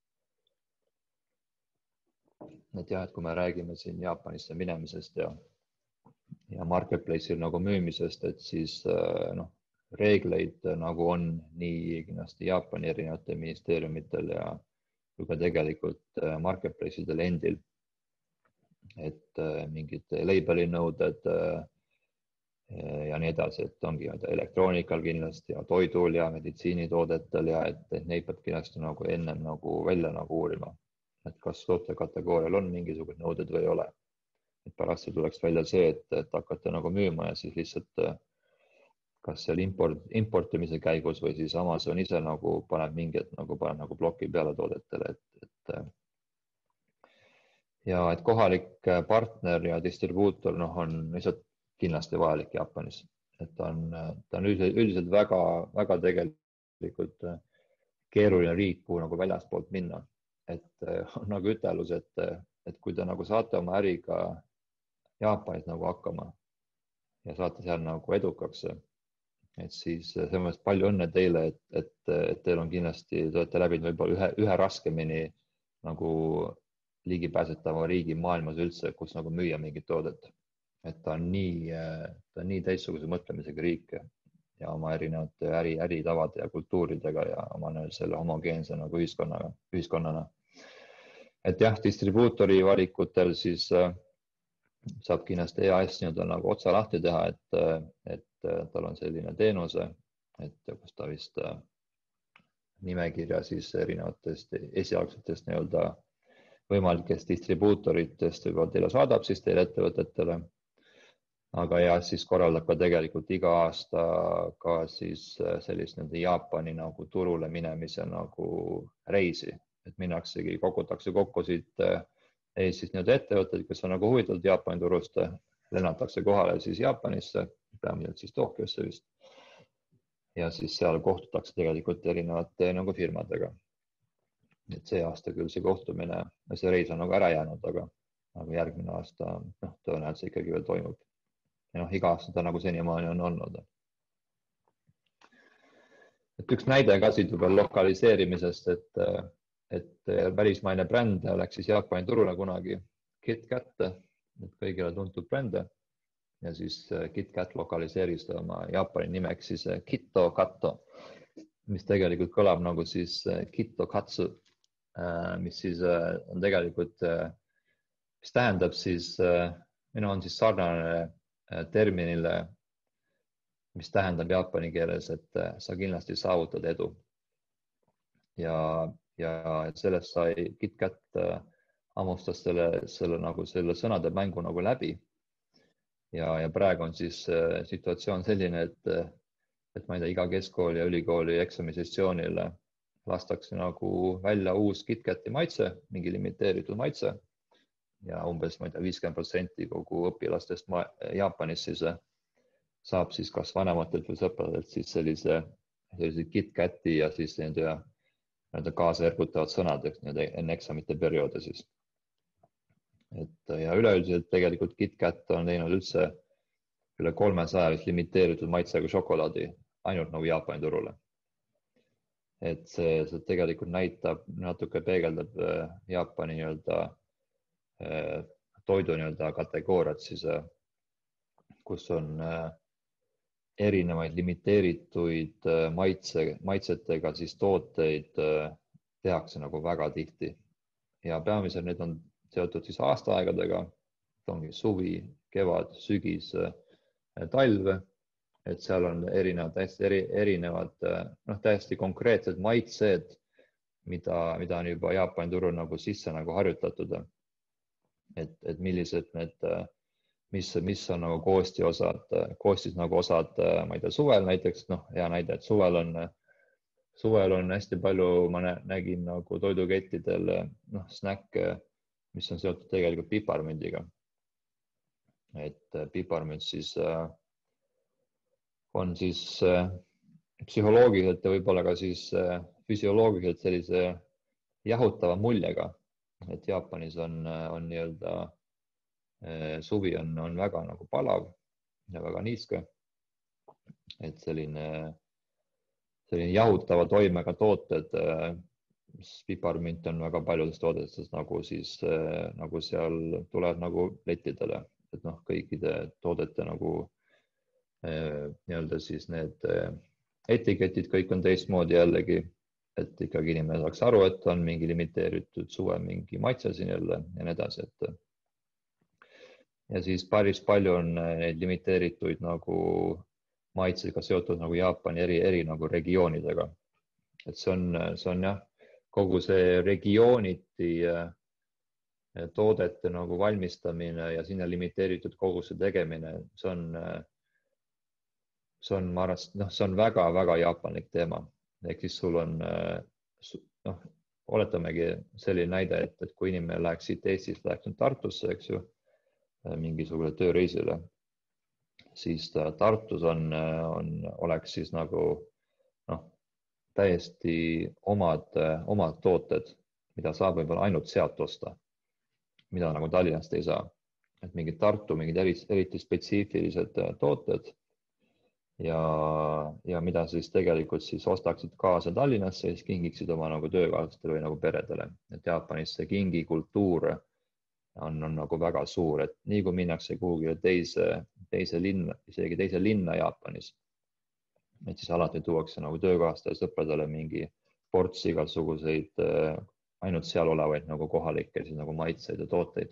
et jah, et kui me räägime siin Jaapanisse minemisest ja, ja marketplace'il nagu müümisest, et siis noh, reegleid nagu on nii kindlasti Jaapani erinevate ministeeriumitel ja kui ka tegelikult marketplace'idel endil, et mingid labeli nõuded ja nii edasi, et ongi elektroonikal kindlasti ja toidul ja meditsiinitoodetel ja et, et neid peab kindlasti nagu ennem nagu välja nagu uurima, et kas tootekategoorial on mingisugused nõuded või ei ole. Et pärast tuleks välja see, et, et hakata nagu müüma ja siis lihtsalt kas seal import, importimise käigus või siis Amazon ise nagu paneb mingid nagu paneb nagu bloki peale toodetele, et, et ja et kohalik partner ja distribuutor noh, on lihtsalt kindlasti vajalik Jaapanis, et ta on, ta on üldiselt väga, väga tegelikult keeruline riik, kuhu nagu väljaspoolt minna. Et on nagu ütelus, et, et kui te nagu saate oma äriga Jaapanis nagu hakkama ja saate seal nagu edukaks, et siis selles mõttes palju õnne teile, et, et, et teil on kindlasti, te olete läbinud võib-olla ühe, ühe raskemini nagu ligipääsetava riigi maailmas üldse, kus nagu müüa mingit toodet. Et ta on nii, ta on nii teistsuguse mõtlemisega riik ja oma erinevate äri, äritavade ja kultuuridega ja oma selle homogeense nagu ühiskonnaga, ühiskonnana. Et jah, distribuutori valikutel siis saab kindlasti E A S nii-öelda nagu otsa lahti teha, et, et tal on selline teenuse, et kus ta vist nimekirja siis erinevatest esialgsetest nii-öelda võimalikest distribuutoritest võib-olla teile saadab siis teile ettevõtetele. Aga ja siis korraldab ka tegelikult iga aasta ka siis sellist nende Jaapani nagu turule minemise nagu reisi, et minnaksegi, kogutakse kokku siit Eestis nii-öelda ettevõtted, kes on nagu huvitatud Jaapani turust, lennatakse kohale siis Jaapanisse, peamiselt siis Tokyosse vist. Ja siis seal kohtutakse tegelikult erinevate nagu firmadega. Et see aasta küll see kohtumine, see reis on nagu ära jäänud, aga, aga järgmine aasta noh, tõenäoliselt ikkagi veel toimub. Ja noh, iga aasta ta nagu senimaani on olnud. Et üks näide ka siit veel lokaliseerimisest, et, et välismaine bränd läks siis Jaapani turule kunagi KitKat, et kõigile tuntud brände. Ja siis KitKat lokaliseeris oma Jaapani nimeks siis Kitto Katto, mis tegelikult kõlab nagu siis Kitto Katsu, mis siis on tegelikult, mis tähendab siis, minu on siis sarnane terminile, mis tähendab jaapani keeles, et sa kindlasti saavutad edu. Ja, ja sellest sai KitKat hammustas selle, selle, nagu selle sõnade mängu nagu läbi. Ja, ja praegu on siis situatsioon selline, et, et ma ei tea, iga keskkooli ja ülikooli eksamisessioonil lastakse nagu välja uus KitKati maitse, mingi limiteeritud maitse. Ja umbes, ma ei tea, viiskümmend protsenti kogu õpilastest Jaapanis siis saab siis kas vanematelt või sõpradelt siis sellise, sellise KitKati ja siis nende kaasa ergutavad sõnad enne eksamite perioode siis. Et ja üleüldiselt tegelikult KitKat on teinud üldse üle kolmesaja limiteeritud maitsega šokolaadi ainult nagu Jaapani turule. Et see, see tegelikult näitab, natuke peegeldab Jaapani nii-öelda toidu nii-öelda kategooriat siis, kus on erinevaid limiteerituid maitse, maitsetega siis tooteid tehakse nagu väga tihti. Ja peamiselt need on seotud siis aastaaegadega, ongi suvi, kevad, sügis, talv, et seal on erinevad, täiesti eri, erinevad, noh, täiesti konkreetsed maitsed, mida, mida on juba Jaapani turul nagu sisse nagu harjutatud. Et, et millised need, mis, mis on nagu koosti osad, koostis nagu osad, ma ei tea, suvel näiteks, noh, hea näide, et suvel on, suvel on hästi palju, ma nägin nagu toidukettidel, noh, snäkke, mis on seotud tegelikult piparmündiga. Et piparmünd siis on siis psühholoogiliselt ja võib-olla ka siis füsioloogiliselt sellise jahutava muljega. Et Jaapanis on, on nii-öelda suvi on, on väga nagu palav ja väga niiske. Et selline, selline jahutava toimega tooted, piparmünt on väga paljudes toodestes nagu siis, nagu seal tuleb nagu lettidele, et noh, kõikide toodete nagu nii-öelda siis need etiketid kõik on teistmoodi jällegi. Et ikkagi inimene saaks aru, et on mingi limiteeritud suve mingi maitse siin jälle ja nii edasi. Et ja siis päris palju on neid limiteerituid nagu maitsega seotud nagu Jaapani eri, eri nagu regioonidega. Et see on, see on jah, kogu see regiooniti toodete nagu valmistamine ja sinna limiteeritud koguse tegemine, see on, see on, ma arvan, noh, see on väga, väga jaapanlik teema. Ehk siis sul on, noh, oletamegi selline näide, et, et kui inimene läheks siit Eestist, läheks Tartusse, eks ju, mingisugune tööreisile, siis Tartus on, on, oleks siis nagu, noh, täiesti omad, omad tooted, mida saab võib-olla ainult sealt osta, mida nagu Tallinnast ei saa. Et mingid Tartu, mingid eriti spetsiifilised tooted ja, ja mida siis tegelikult siis ostaksid kaasa Tallinnasse ja siis kingiksid oma nagu töökaaslastele või nagu peredele. Et Jaapanis see kingi kultuur on, on nagu väga suur, et nii kui minnakse kuhugi teise, teise linna, isegi teise linna Jaapanis, et siis alati tuuakse nagu töökaaslastele sõpradele mingi ports igasuguseid ainult seal olevaid nagu kohalikke siis nagu maitseid ja tooteid.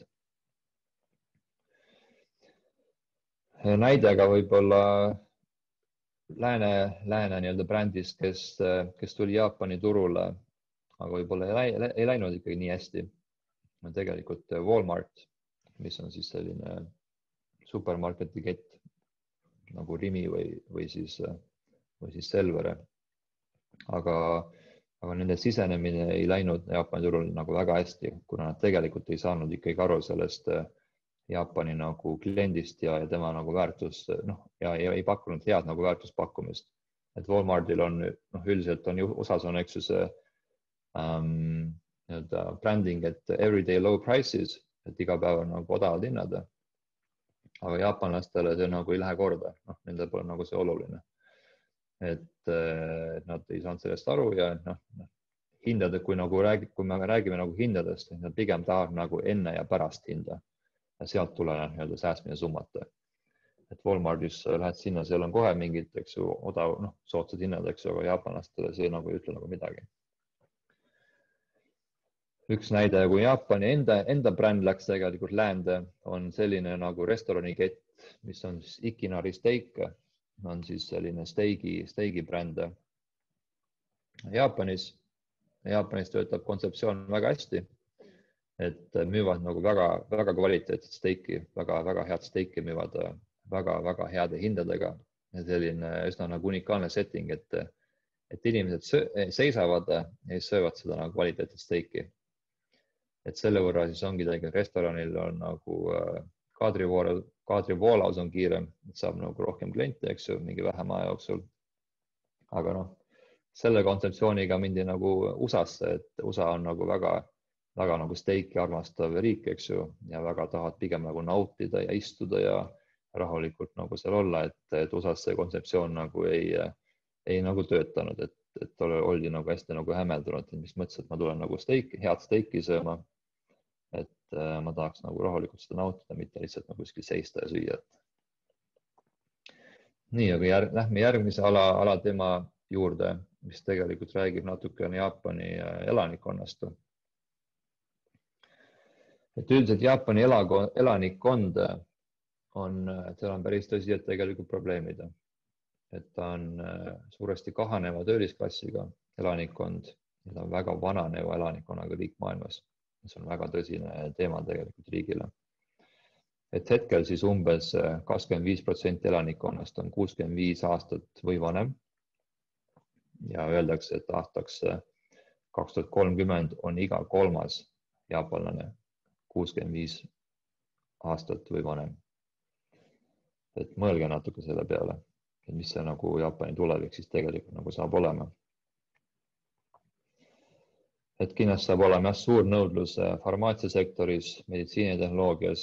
Näidega võib-olla lääne, lääne nii-öelda brändist, kes, kes tuli Jaapani turule, aga võib-olla ei, ei läinud ikkagi nii hästi. Tegelikult Walmart, mis on siis selline supermarketi kett nagu Rimi või, või siis, või siis Selvere. Aga aga nende sisenemine ei läinud Jaapani turul nagu väga hästi, kuna nad tegelikult ei saanud ikkagi aru sellest Jaapani nagu kliendist ja, ja tema nagu väärtus, noh, ja, ja ei pakkunud head nagu väärtuspakkumist. Et Walmartil on, noh, üldiselt on ju osas on, eks ju see um, branding, et everyday low prices, et iga päev on nagu odavad hinnad. Aga jaapanlastele see nagu ei lähe korda, noh, nende pole nagu see oluline. Et, et nad ei saanud sellest aru ja noh, hindade, kui, nagu räägi, kui me räägime nagu hindadest, nad pigem tahavad nagu enne ja pärast hinda ja sealt tuleneb nii-öelda säästmine summata. Et Walmartis lähed sinna, seal on kohe mingid, eks ju, odav, noh, soodsad hinnad, eks ju, aga jaapanlastele see nagu ei ütle nagu midagi. Üks näide, kui Jaapani enda, enda bränd läks tegelikult läände, on selline nagu restoranikett, mis on siis Ikinari steik, on siis selline steigi, steigi brände. Jaapanis, Jaapanis töötab kontseptsioon väga hästi, et müüvad nagu väga, väga kvaliteetset steiki, väga, väga head steiki müüvad väga, väga heade hindadega. Ja selline üsna nagu unikaalne setting, et, et inimesed seisavad ja söövad seda nagu kvaliteetset steiki. Et selle võrra siis ongi tegelikult restoranil on nagu kaadrivool, kaadrivoolaus on kiirem, et saab nagu rohkem kliente, eks ju, mingi vähema aja jooksul. Aga noh, selle kontseptsiooniga mindi nagu U S A-sse, et U S A on nagu väga, väga nagu steiki armastav riik, eks ju, ja väga tahavad pigem nagu nautida ja istuda ja rahulikult nagu seal olla, et, et U S A-s see kontseptsioon nagu ei, ei nagu töötanud, et, et oldi nagu hästi nagu hämeldunud, mis mõttes, et ma tulen nagu steiki, head steiki sööma, et ma tahaks nagu rahulikult seda nautida, mitte lihtsalt nagu kuskil seista ja süüa. Nii, aga järg, lähme järgmise ala, ala tema juurde, mis tegelikult räägib natuke Jaapani elanikkonnast. Et üldiselt Jaapani elanikkond on, seal on päris tõsiselt tegelikult probleemid. Et ta on suuresti kahaneva töölisklassiga elanikkond ja ta on väga vananeva elanikkonnaga riik maailmas. See on väga tõsine teema tegelikult riigile. Et hetkel siis umbes kakskümmend viis protsenti elanikkonnast on kuuskümmend viis aastat või vanem ja öeldakse, et aastaks kaks tuhat kolmkümmend on iga kolmas jaapanlane kuuskümmend viis aastat või vanem. Et mõelge natuke selle peale, et mis see nagu Jaapani tulevik siis tegelikult nagu saab olema. Et kindlasti saab olema suur nõudlus farmaatsiasektoris, meditsiinitehnoloogias,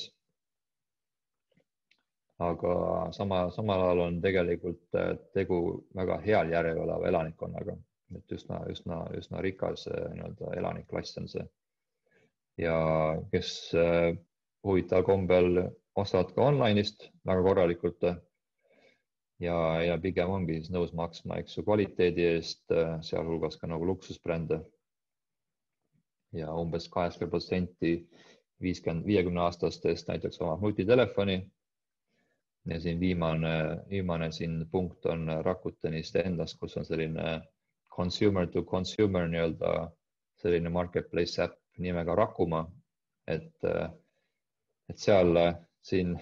aga sama, samal ajal on tegelikult tegu väga heal järjel oleva elanikkonnaga, et üsna, üsna, üsna rikas nii-öelda elanikklass on see. Ja kes huvitav kombel ostavad ka online'ist väga korralikult ja, ja pigem ongi siis nõus maksma, eks ju, kvaliteedi eest, sealhulgas ka nagu luksusbrände. Ja umbes kaheksakümmend protsenti viiekümne aastastest näiteks oma nutitelefoni. Ja siin viimane, viimane siin punkt on Rakutenist endast, kus on selline consumer to consumer nii-öelda selline marketplace äpp nimega Rakuma. Et, et seal siin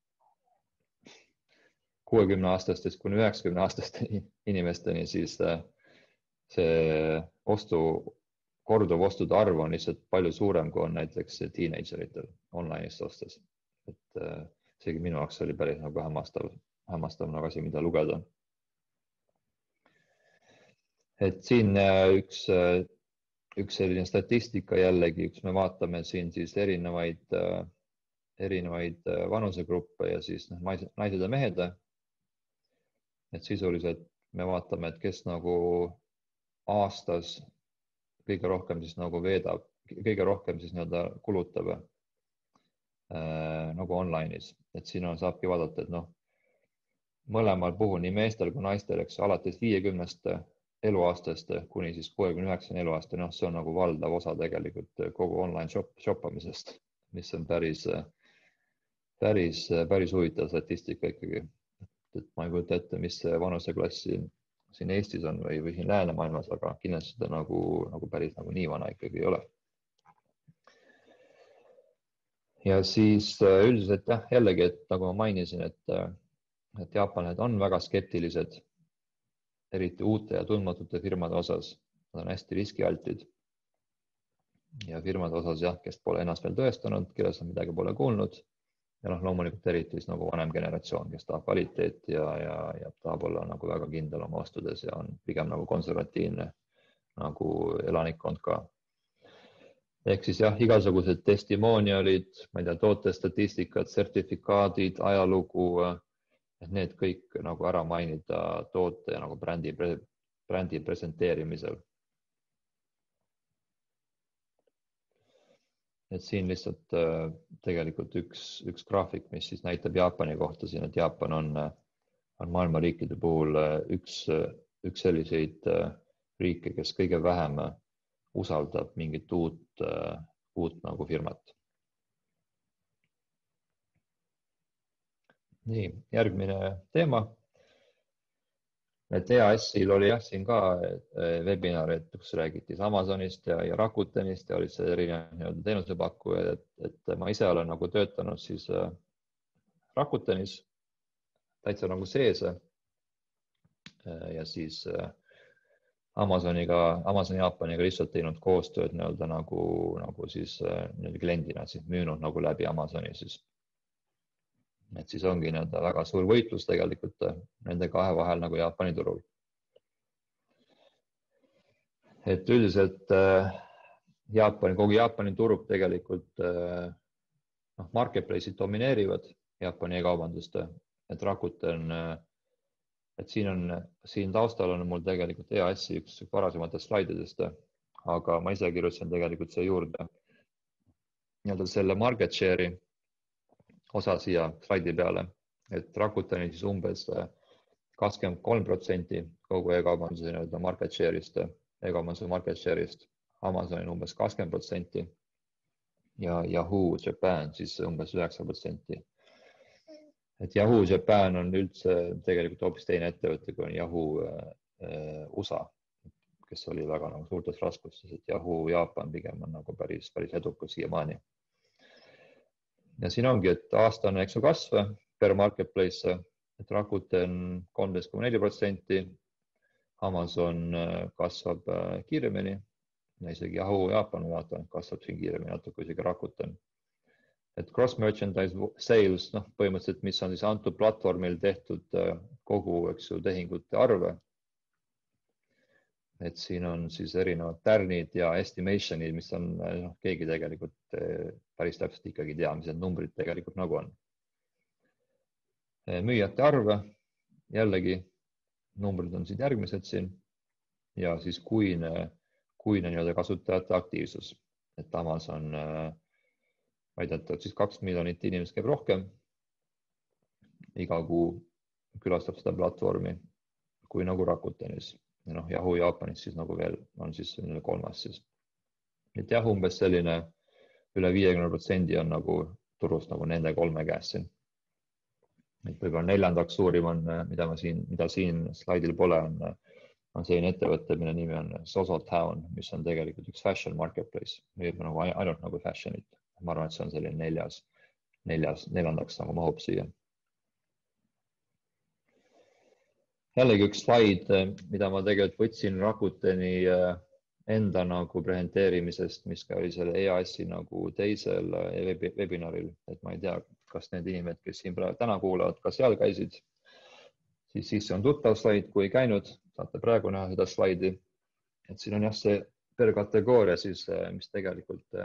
kuuekümne aastastest kuni üheksakümne aastaste inimesteni siis see ostu korduv ostude arv on lihtsalt palju suurem, kui on näiteks teenageritel online'ist ostes. Et seegi minu jaoks oli päris nagu hämmastav, hämmastav nagu asi, mida lugeda. et siin üks, üks selline statistika jällegi, üks me vaatame siin siis erinevaid, erinevaid vanusegruppe ja siis noh, naised ja mehed. Et sisuliselt me vaatame, et kes nagu aastas kõige rohkem siis nagu veedab, kõige rohkem siis nii-öelda kulutab äh, nagu online'is. Et siin on, saabki vaadata, et noh, mõlemal puhul nii meestel kui naistel, eks alates viiekümnest eluaastast kuni siis kuuekümne üheksani eluaasta, noh, see on nagu valdav osa tegelikult kogu online shop, shoppamisest, mis on päris, päris, päris huvitav statistika ikkagi. Et ma ei kujuta ette, mis see vanuseklass siin, siin Eestis on või, või siin läänemaailmas, aga kindlasti seda nagu, nagu päris nagu nii vana ikkagi ei ole. Ja siis üldiselt jah, jällegi, et nagu ma mainisin, et, et jaapanlased on väga skeptilised, eriti uute ja tundmatute firmade osas. Nad on hästi riskialtid. Ja firmade osas jah, kes pole ennast veel tõestanud, kellest on midagi pole kuulnud. Ja noh, loomulikult eriti nagu vanem generatsioon, kes tahab kvaliteeti ja, ja, ja tahab olla nagu väga kindel oma ostudes ja on pigem nagu konservatiivne nagu elanikkond ka. Ehk siis jah, igasugused testimonialid, ma ei tea, tootestatistikad, sertifikaadid, ajalugu, et need kõik nagu ära mainida toote ja nagu brändi, brändi presenteerimisel. Et siin lihtsalt tegelikult üks, üks graafik, mis siis näitab Jaapani kohta siin, et Jaapan on, on maailma riikide puhul üks, üks selliseid riike, kes kõige vähem usaldab mingit uut, uut nagu firmat. Nii, järgmine teema. Et E A S-il oli jah siin ka webinar, et kus räägiti Amazonist ja, ja Rakutenist ja olid see erinevad teenusepakkujad, et, et ma ise olen nagu töötanud siis Rakutenis täitsa nagu sees ja siis Amazoniga, Amazon Jaapaniga lihtsalt teinud koostööd nii-öelda nagu, nagu siis nii-öelda kliendina siis müünud nagu läbi Amazoni siis. Et siis ongi nii-öelda väga suur võitlus tegelikult nende kahe vahel nagu Jaapani turul. Et üldiselt Jaapani, kogu Jaapani turg tegelikult noh, marketplace'id domineerivad Jaapani e-kaubandust, et Rakuten, et siin on, siin taustal on mul tegelikult E A S-i üks varasematest slaididest, aga ma ise kirjutasin tegelikult see juurde nii-öelda selle market share'i osa siia slaidi peale, et Rakuteni siis umbes kakskümmend kolm protsenti kogu e-kaubanduse nii-öelda market share'ist, e-kaubanduse market share'ist, Amazoni umbes kakskümmend protsenti ja Yahoo Japan siis umbes üheksa protsenti. Et Yahoo Japan on üldse tegelikult hoopis teine ettevõte, kui on Yahoo U S A, kes oli väga nagu suurtes raskustes, et Yahoo Jaapan pigem on nagu päris, päris edukas siiamaani. Ja siin ongi, et aastane eksu kasv per marketplace, et Rakuten kolmteist koma neli protsenti, Amazon kasvab kiiremini ja isegi Yahoo Jaapan vaatan, kasvab siin kiiremini natuke isegi Rakuten. Et cross merchandise sales, noh, põhimõtteliselt, mis on siis antud platvormil tehtud kogu eksu tehingute arve. Et siin on siis erinevad tärnid ja estimationid, mis on noh, keegi tegelikult päris täpselt ikkagi tea, mis need numbrid tegelikult nagu on. Müüjate arve, jällegi numbrid on siin järgmised siin ja siis kuine, kuine nii-öelda kasutajate aktiivsus. Et Amazon väidetab siis kaks miljonit inimest käib rohkem. Iga kuu külastab seda platvormi kui nagu Rakutenis. Ja noh, Yahoo Jaapanis siis nagu veel on siis kolmas siis. Et jah, umbes selline üle viiekümne protsendi on nagu turust nagu nende kolme käes siin. Et võib-olla neljandaks suurim on, mida, ma siin, mida siin slaidil pole, on, on selline ettevõte, mille nimi on Soso Town, mis on tegelikult üks fashion marketplace. Müüb nagu ainult nagu fashionit. Ma arvan, et see on selline neljas, neljas, neljandaks nagu mahub siia. Jällegi üks slaid, mida ma tegelikult võtsin Rakuteni enda nagu presenteerimisest, mis ka oli selle E A S-i nagu teisel webinaril, et ma ei tea, kas need inimesed, kes siin täna kuulavad, ka seal käisid. siis, siis see on tuttav slaid, kui ei käinud, saate praegu näha seda slaidi. Et siin on jah see per kategooria siis, mis tegelikult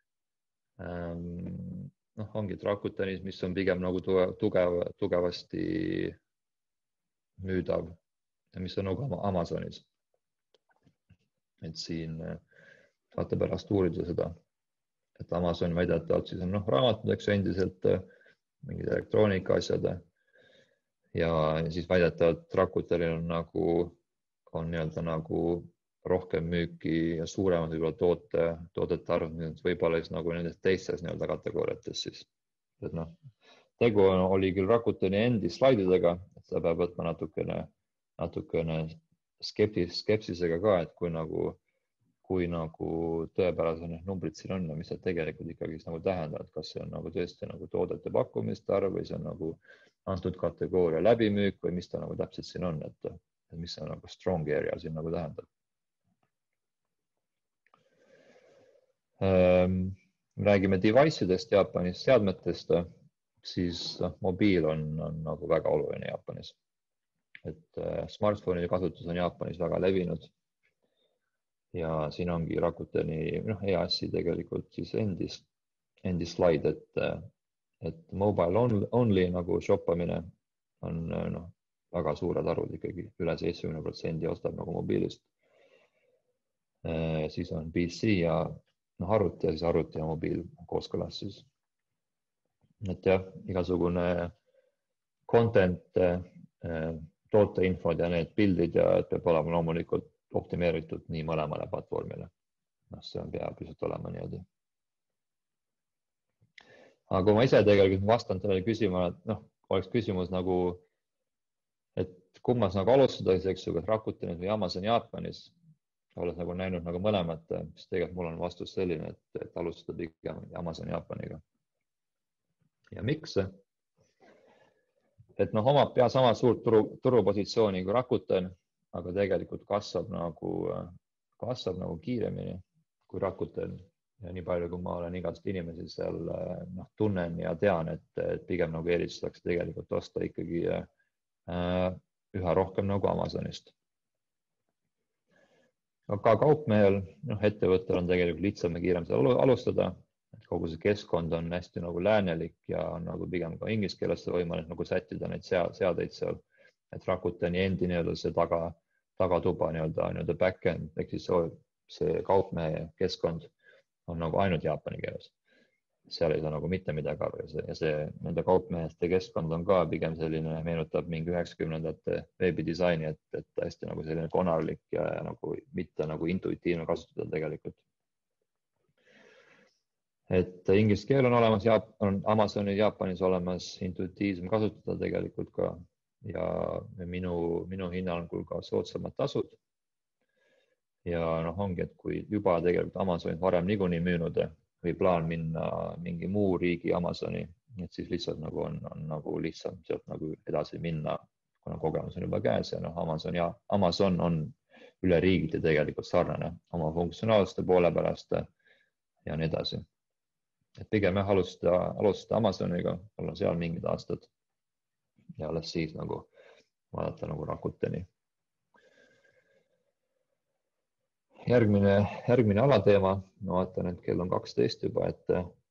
ähm, noh, ongi Rakutenis, mis on pigem nagu tugev, tugevasti müüdav ja mis on nagu Amazonis. Et siin saate pärast uurida seda, et Amazon väidetavalt siis on noh, raamatudeks endiselt mingid elektroonika asjad ja siis väidetavalt Rakutenil on nagu, on nii-öelda nagu rohkem müüki ja suuremad võib-olla toote, toodete arv, võib-olla siis nagu nendes teistes nii-öelda kategooriates siis. Et noh, tegu oli küll Rakuteni endi slaididega, et seda peab võtma natukene, natukene skeptis, skepsisega ka, et kui nagu, kui nagu tõepärased numbrid siin on ja mis see tegelikult ikkagi nagu tähendab, et kas see on nagu tõesti nagu toodete pakkumiste arv või see on nagu antud kategooria läbimüük või mis ta nagu täpselt siin on, et, et mis see nagu strong area siin nagu tähendab. Räägime device'idest Jaapanis, seadmetest, siis mobiil on, on nagu väga oluline Jaapanis. Et smartphone'i kasutus on Jaapanis väga levinud ja siin ongi Rakuteni noh, e-assi tegelikult siis endis, endis slaid, et, et mobile only nagu shoppamine on noh, väga suured arvud ikkagi, üle seitsekümmend protsenti ostab nagu mobiilist. E, siis on P C ja noh, arvuti ja siis arvuti ja mobiil kooskõlas siis. Et jah, igasugune content, tooteinfod ja need pildid ja peab olema loomulikult optimeeritud nii mõlemale platvormile. No, see on peab pisut olema niimoodi. Aga kui ma ise tegelikult vastan sellele küsima, et noh, oleks küsimus nagu, et kummas nagu alustada, eks ju, kas Rakutenis või Amazon Jaapanis, olles nagu näinud nagu mõlemat, siis tegelikult mul on vastus selline, et, et alustada pigem Amazon Jaapaniga. Ja miks? Et noh, omab pea sama suurt turu, turupositsiooni kui Rakuten, aga tegelikult kasvab nagu, kasvab nagu kiiremini kui Rakuten ja nii palju, kui ma olen igast inimesi seal noh, tunnen ja tean, et, et pigem nagu eelistatakse tegelikult osta ikkagi äh, üha rohkem nagu Amazonist. Aga kaupmehel, noh, ettevõttel on tegelikult lihtsam ja kiirem seda alustada, et kogu see keskkond on hästi nagu läänelik ja on nagu pigem ka inglise keeles võimalik nagu sättida neid seadeid seal, et Rakuteni endi nii-öelda see taga, tagatuba nii-öelda, nii-öelda backend, ehk siis see kaupmehe keskkond on nagu ainult jaapani keeles. Seal ei saa nagu mitte midagi aru ja see, ja see nende kaupmeheste keskkond on ka pigem selline, meenutab mingi üheksakümnendate veebidisaini, et, et hästi nagu selline konarlik ja, ja nagu mitte nagu intuitiivne kasutada tegelikult. Et inglise keel on olemas, on Amazoni Jaapanis olemas intuitiivsem kasutada tegelikult ka ja minu, minu hinnangul ka soodsamad tasud. Ja noh, ongi, et kui juba tegelikult Amazonid varem niikuinii müünud või plaan minna mingi muu riigi Amazoni, et siis lihtsalt nagu on, on nagu lihtsam sealt nagu edasi minna, kuna kogemus on juba käes ja noh, Amazon, ja Amazon on üle riigiti tegelikult sarnane oma funktsionaalsete poole pärast ja nii edasi. Et pigem jah, alustada, alustada Amazoniga, olla seal mingid aastad ja alles siis nagu vaadata nagu Rakuteni. Järgmine, järgmine alateema, ma vaatan, et kell on kaksteist juba, et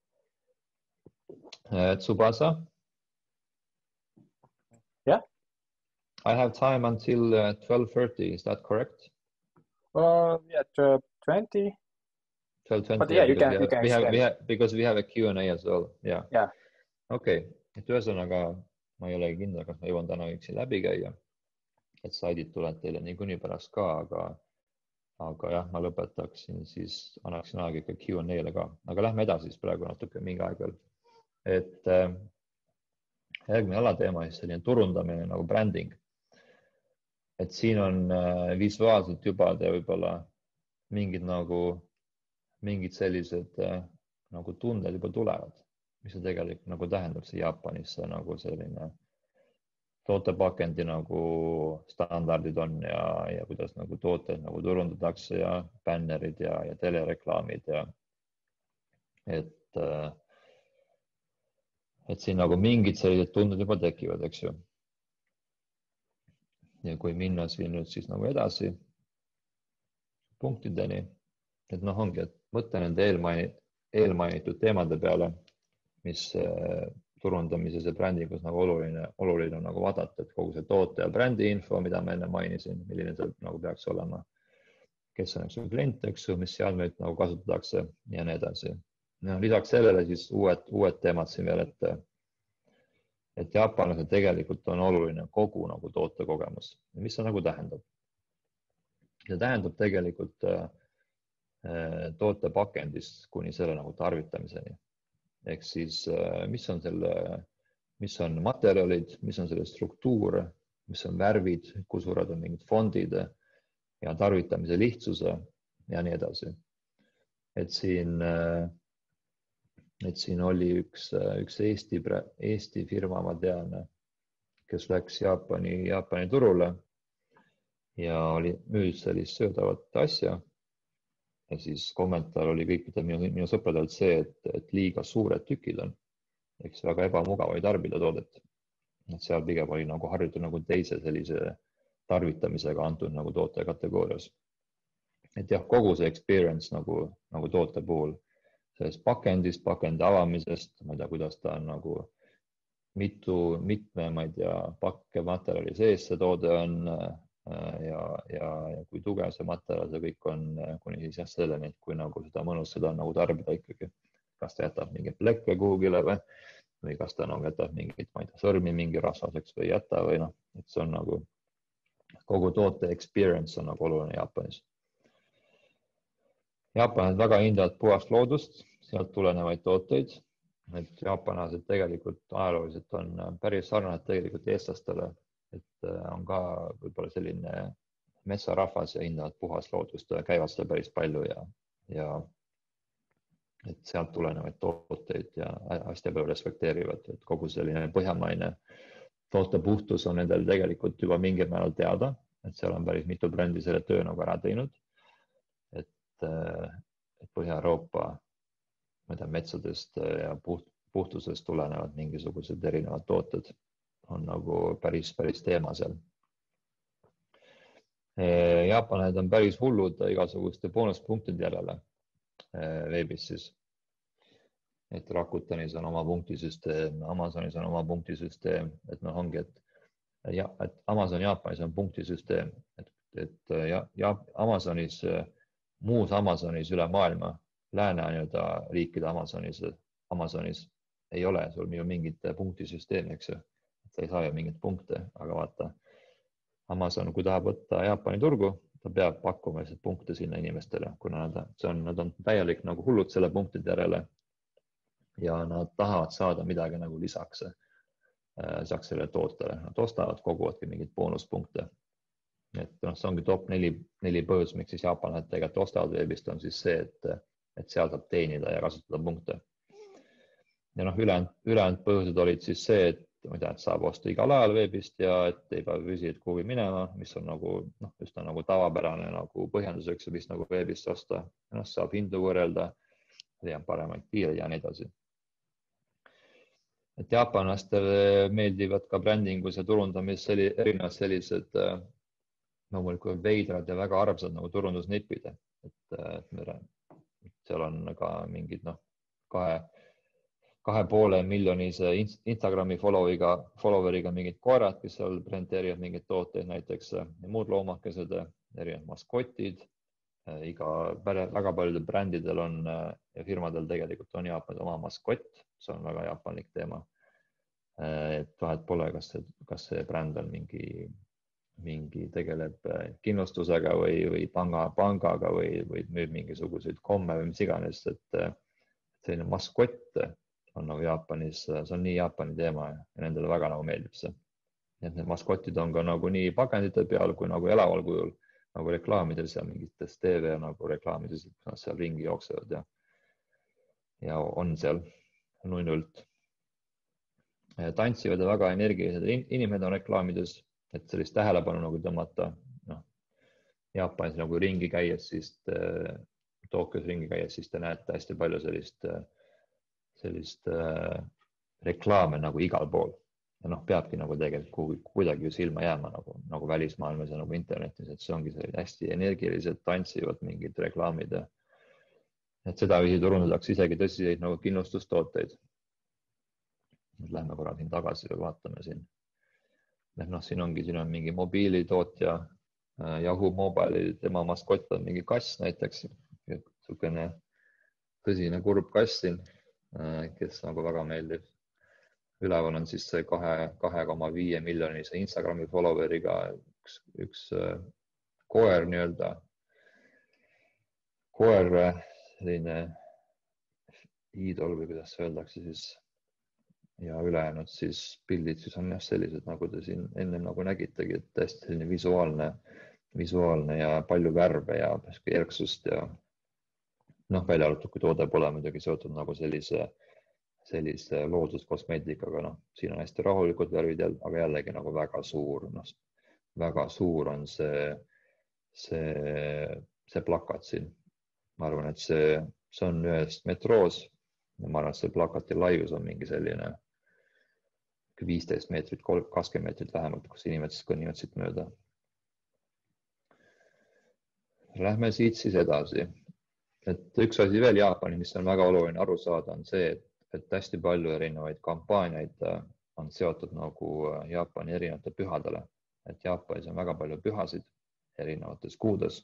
Tsubasa. Yeah. I have time until twelve thirty, is that correct? Uh, yeah, twelve twenty. twelve twenty, but yeah, yeah, you can, we you can we have, extend. we have, because we have a Q and A as well, yeah. Yeah. Okay, et ühesõnaga ma ei ole kindel, kas ma jõuan täna üksi läbi käia, et saidid tuleb teile niikuinii pärast ka, aga aga jah, ma lõpetaksin, siis annaksin aega ikka Q and A-le ka. Aga lähme edasi siis praegu natuke mingi aeg veel. Et äh, järgmine alateema siis selline turundamine nagu branding. Et siin on äh, visuaalselt juba te võib-olla mingid nagu, mingid sellised äh, nagu tunded juba tulevad, mis see tegelikult nagu tähendab see Jaapanis nagu selline tootepakendi nagu standardid on ja, ja kuidas nagu tooted nagu turundatakse ja bännerid ja, ja telereklaamid ja et, et siin nagu mingid sellised tunded juba tekivad, eks ju. ja kui minna siin nüüd siis nagu edasi punktideni, et noh, ongi, et mõtle nende eelmaini, eelmainitud teemade peale, mis turundamises ja brändingus nagu oluline, oluline on nagu vaadata, et kogu see toote ja brändi info, mida ma enne mainisin, milline see nagu peaks olema, kes on üks klient, eks ju, mis seadmeid nagu kasutatakse ja nii edasi. Ja lisaks sellele siis uued, uued teemad siin veel, et, et jaapanlasel tegelikult on oluline kogu nagu tootekogemus. Mis see nagu tähendab? See tähendab tegelikult toote pakendist kuni selle nagu tarvitamiseni. Ehk siis, mis on selle, mis on materjalid, mis on selle struktuur, mis on värvid, kui suured on mingid fondid ja tarvitamise lihtsuse ja nii edasi. Et siin, et siin oli üks, üks Eesti, Eesti firma, ma tean, kes läks Jaapani, Jaapani turule ja oli müüd sellist söödavat asja. Ja siis kommentaar oli kõikide minu, minu sõpradelt see, et, et liiga suured tükid on. Eks väga ebamugav ei tarbida toodet. Et seal pigem oli nagu harjutud nagu teise sellise tarvitamisega antud nagu toote kategoorias. Et jah, kogu see experience nagu, nagu toote puhul, sellest pakendist, pakendi avamisest, ma ei tea, kuidas ta on nagu mitu, mitme, ma ei tea, pakke materjali sees see toode on, Ja, ja, ja kui tugev see materjal, see kõik on kuni siis jah selleni, et kui nagu seda mõnus seda on nagu tarbida ikkagi. Kas ta jätab mingit plekke kuhugile või, või kas ta nagu jätab mingit, ma ei tea, sõrmi mingi rasvaseks või jäta või noh, et see on nagu kogu toote experience on nagu oluline Jaapanis. Jaapanid väga hindavad puhast loodust, sealt tulenevaid tooteid, et jaapanlased tegelikult ajalooliselt on päris sarnad tegelikult eestlastele. Et on ka võib-olla selline metsarahvas ja hindavad puhast loodust, käivad seda päris palju ja, ja et sealt tulenevaid tooteid ja hästi palju respekteerivad, et kogu selline põhjamaine toote puhtus on nendel tegelikult juba mingil määral teada, et seal on päris mitu brändi selle töö nagu ära teinud, et, et Põhja-Euroopa metsadest ja puht, puhtusest tulenevad mingisugused erinevad tooted on nagu päris, päris teema seal. Jaapanid on päris hullud igasuguste boonuspunktide järele veebis siis. Et Rakutanis on oma punktisüsteem, Amazonis on oma punktisüsteem, et noh ongi, et, ja, et Amazon Jaapanis on punktisüsteem, et, et ja, ja Amazonis, muus Amazonis üle maailma, lääne nii-öelda riikide Amazonis, Amazonis ei ole sul mingit punktisüsteemi, eks ju. Sa ei saa ju mingit punkte, aga vaata, Amazon, kui tahab võtta Jaapani turgu, ta peab pakkuma punkte sinna inimestele, kuna nad, see on, nad on täielik nagu hullud selle punktide järele ja nad tahavad saada midagi nagu lisaks, lisaks selle tootele. Nad ostavad, koguvadki mingid boonuspunkte. Et noh, see ongi top neli, neli põhjus, miks siis Jaapanid tegelikult ostavad veebist on siis see, et, et seal saab teenida ja kasutada punkte. Ja noh, ülejäänud, ülejäänud põhjused olid siis see, et ma ei tea, et saab osta igal ajal veebist ja et ei pea füüsiliselt kuhugi minema, mis on nagu, noh, just on nagu tavapärane nagu põhjenduseks, mis nagu veebist osta. Ja noh, saab hindu võrrelda, paremaid piire ja nii edasi. Et jaapanlastele meeldivad ka brändingus ja turundamis selli, erinevad sellised loomulikult veidrad ja väga armsad nagu turundusnipid. Et, et seal on ka mingid noh, kahe kahe poole miljonise Instagrami follow'iga, followeriga mingid koerad, kes seal presenteerivad mingid tooteid näiteks ja muud loomakesed, erinevad maskotid. Iga, väga paljudel brändidel on ja firmadel tegelikult on Jaapanis oma maskott, see on väga jaapanlik teema. Et vahet pole, kas see, kas see bränd on mingi, mingi tegeleb kindlustusega või, või panga, pangaga või, või müüb mingisuguseid komme või mis iganes, et selline maskott on nagu Jaapanis, see on nii Jaapani teema ja nendele väga nagu meeldib see. Et need maskotid on ka nagu nii pakendite peal kui nagu elaval kujul, nagu reklaamides ja mingites T V nagu reklaamides, nad seal ringi jooksevad ja, ja on seal null-nullt. Tantsivad ja väga energilised inimesed on reklaamides, et sellist tähelepanu nagu tõmmata. No, Jaapanis nagu ringi käies, siis Tokyos ringi käies, siis te näete hästi palju sellist sellist äh, reklaame nagu igal pool. ja noh, peabki nagu tegelikult kuidagi silma jääma nagu, nagu välismaailmas ja nagu internetis, et see ongi see hästi energilised, tantsivad mingid reklaamid ja et seda viisi turundatakse isegi tõsiseid nagu kindlustustooteid. Lähme korra siin tagasi ja vaatame siin. Noh, siin ongi, siin on mingi mobiilitootja, Yahoo Mobile'i, tema maskott on mingi kass näiteks, niisugune tõsine kurb kass siin, kes nagu väga meeldib. Üleval on siis see kahe koma viie miljonise Instagrami followeriga üks, üks koer nii-öelda, koer selline iidol või kuidas öeldakse siis ja ülejäänud siis pildid siis on jah sellised, nagu te siin ennem nagu nägitegi, et täiesti selline visuaalne, visuaalne ja palju värve ja erksust ja noh, välja arvatud, kui toode pole muidugi seotud nagu sellise sellise looduskosmeetikaga, noh, siin on hästi rahulikud värvid, aga jällegi nagu väga suur, noh, väga suur on see, see, see plakat siin. Ma arvan, et see, see on ühest metroos ja ma arvan, et see plakati laius on mingi selline viisteist meetrit, kakskümmend meetrit vähemalt, kus inimesed kõnnivad siit mööda. Lähme siit siis edasi. Et üks asi veel Jaapani, mis on väga oluline aru saada, on see, et et hästi palju erinevaid kampaaniaid on seotud nagu Jaapani erinevate pühadele. Et Jaapanis on väga palju pühasid erinevates kuudes.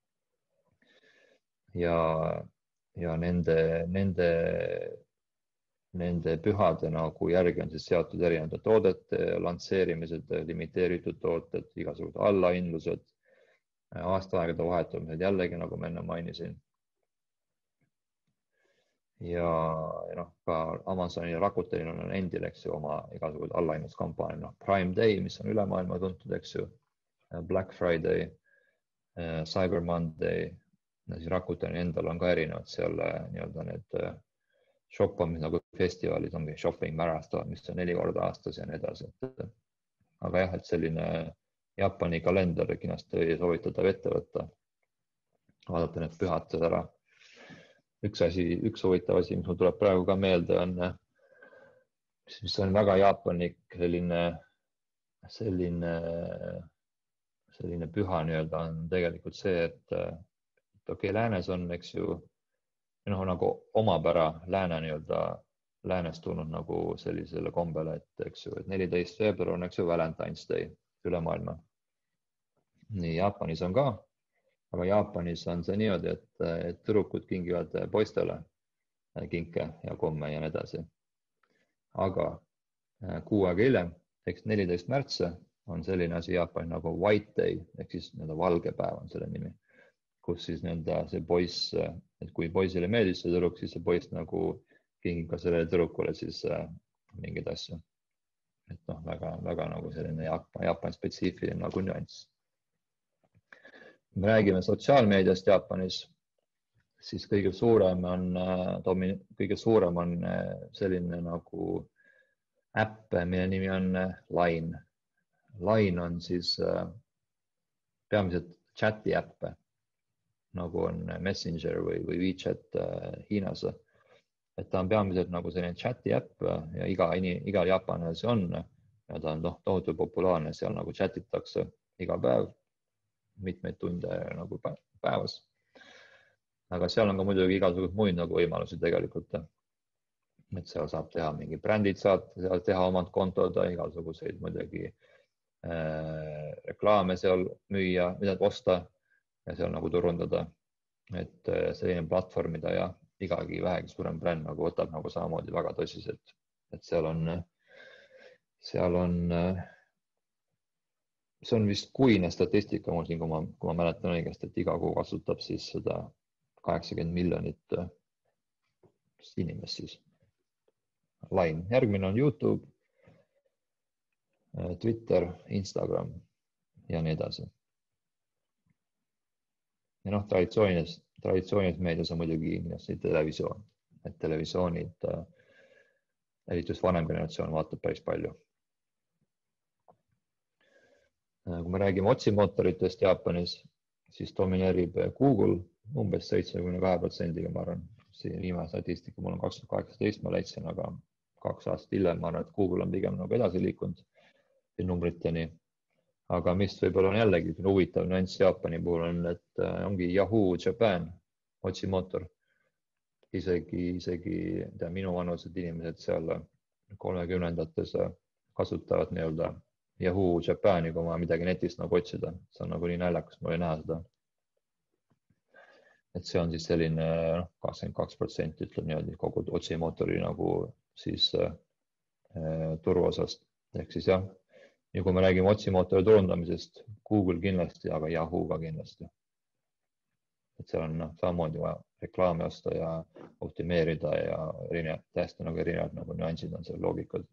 Ja, ja nende, nende, nende pühade nagu järgi on siis seotud erinevate toodete, lansseerimised, limiteeritud tooted, igasugused allahinnlused, aastaaegade vahetumised jällegi, nagu ma enne mainisin. Ja, ja noh, ka Amazoni ja Rakutenil on endil, eks ju, oma igasugused allahinnuskampaania, noh, Prime Day, mis on üle maailma tuntud, eks ju, Black Friday, Cyber Monday, ja siis Rakuteni endal on ka erinevad seal nii-öelda need shoppamis nagu festivalid, ongi shopping marathon, mis on neli korda aastas ja nii edasi. Aga jah, et selline Jaapani kalender kindlasti soovitatav ette võtta, vaadata need pühad ära. Üks asi, üks huvitav asi, mis mul tuleb praegu ka meelde, on, mis on väga Jaapanik selline, selline, selline püha nii-öelda on tegelikult see, et, et okei, läänes on, eks ju, noh, nagu omapära lääne nii-öelda läänest tulnud nagu sellisele kombele, et eks ju, et neliteist veebruar on, eks ju, Valentine's Day üle maailma. Nii Jaapanis on ka. Aga Jaapanis on see niimoodi, et, et tüdrukud kingivad poistele kinke ja komme ja nii edasi. Aga kuu aega hiljem, eks neliteist märtsi on selline asi Jaapani nagu White Day, ehk siis nii-öelda valge päev on selle nimi, kus siis nii-öelda see poiss, et kui poisile meeldis see tüdruk, siis see poiss nagu kingib ka sellele tüdrukule siis mingeid asju. Et noh, väga, väga nagu selline Jaapani, Jaapani spetsiifiline nagu nüanss. Me räägime sotsiaalmeediast Jaapanis, siis kõige suurem on, kõige suurem on selline nagu äpp, mille nimi on Line. Line on siis peamiselt chati äppe, nagu on Messenger või, või WeChat Hiinas. Et ta on peamiselt nagu selline chati äpp ja iga, igal jaapanil see on, ja ta on noh, tohutu populaarne, seal nagu chatitakse iga päev. Mitmeid tunde nagu päevas. Aga seal on ka muidugi igasugused muid nagu võimalusi tegelikult. Et seal saab teha mingi brändid, saab seal teha omad kontod, igasuguseid muidugi äh, reklaame seal müüa, mida osta ja seal nagu turundada. Et selline platvorm, mida ja igagi vähegi suurem bränd nagu võtab nagu samamoodi väga tõsiselt. Et seal on, seal on see on vist kuine statistika mul siin, kui ma, kui ma mäletan õigesti, et iga kuu kasutab siis seda kaheksakümmend miljonit inimest siis. Line. Järgmine on YouTube, Twitter, Instagram ja nii edasi. Ja noh, traditsioonilis, traditsioonilis meedias on muidugi televisioon. Et televisioonid, eriti just vanem generatsioon vaatab päris palju. Kui me räägime otsimootoritest Jaapanis, siis domineerib Google umbes seitsekümmend kaks protsendiga, ma arvan. Siin viimane statistika mul on kaks tuhat kaheksateist, ma leidsin, aga kaks aastat hiljem, ma arvan, et Google on pigem nagu edasi liikunud numbriteni. Aga mis võib-olla on jällegi huvitav nüanss Jaapani puhul on, et ongi Yahoo Japan otsimootor. Isegi, isegi tea, minu vanused inimesed seal kolmekümnendates kasutavad nii-öelda Yahoo Japani, kui ma midagi netist nagu otsida. See on nagu nii naljakas, ma ei näe seda. Et see on siis selline kakskümmend kaks protsenti ütleb niimoodi kogu otsimootori nagu siis äh, turuosast. Ehk siis jah, ja kui me räägime otsimootori turundamisest, Google kindlasti, aga Yahoo ka kindlasti. Et seal on no, samamoodi vaja reklaami osta ja optimeerida ja erinevad, täiesti nagu erinevad nagu nüansid on seal loogikad.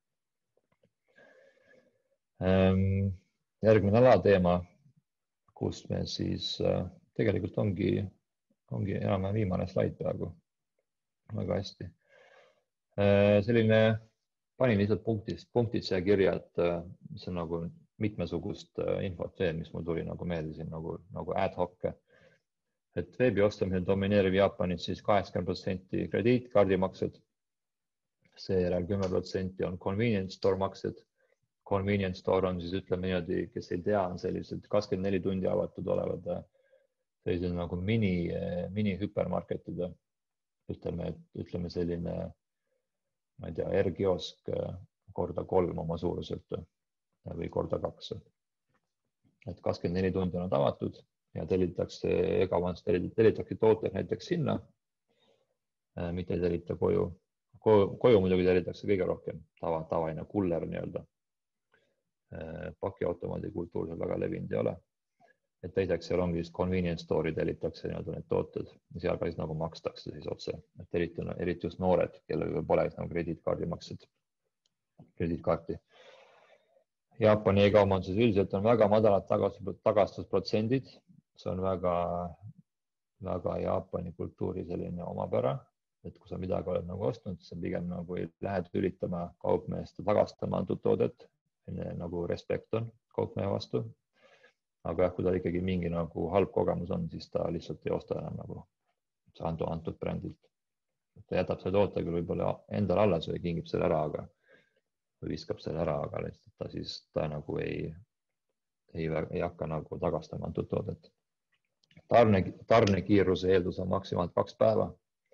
Ähm, järgmine alateema, kus me siis äh, tegelikult ongi ongi enam viimane slaid peaaegu. Väga hästi. Selline, panin lihtsalt punktist, punktid siia kirja, et see on nagu mitmesugust infot veel, mis mul tuli nagu meelde siin nagu, nagu ad hoc. Et veebi ostamisel domineerib Jaapanis siis kaheksakümmend protsenti krediitkaardimaksed. Seejärel kümme protsenti on convenience store maksed. Convenience store on siis ütleme niimoodi, kes ei tea, on sellised kakskümmend neli tundi avatud olevad sellised nagu mini, mini hüpermarketid. Ütleme, ütleme selline, ma ei tea, R-kiosk korda kolm oma suuruselt või korda kaks. Et kakskümmend neli tundi on avatud ja tellitakse, egavans tellitakse tooted näiteks sinna, mitte ei tellita koju. Koju, koju muidugi tellitakse kõige rohkem, tava, tavaine kuller nii-öelda. Pakiautomaadi kultuur seal väga levinud ei ole. Et teiseks seal ongi convenience store'i tellitakse need tooted ja seal ka siis nagu makstakse siis otse. Et eriti, eriti just noored, kellel pole nagu krediitkaardi maksed, krediitkaarti. Jaapani e-kaubanduses üldiselt on väga madalad tagastusprotsendid. See on väga, väga Jaapani kultuuri selline omapära, et kui sa midagi oled nagu ostnud, siis pigem nagu ei lähed üritama kaupmeest tagastama antud toodet, nagu respekt on kaupmehe vastu. Aga kui tal ikkagi mingi nagu halb kogemus on, siis ta lihtsalt ei osta enam nagu antud, antud brändilt. Ta jätab selle toote küll võib-olla endal alles või kingib selle ära, aga või viskab selle ära, aga lihtsalt ta siis ta nagu ei, ei, ei hakka nagu tagastama antud toodet. Tarne, tarnekiiruse eeldus on maksimaalselt kaks päeva.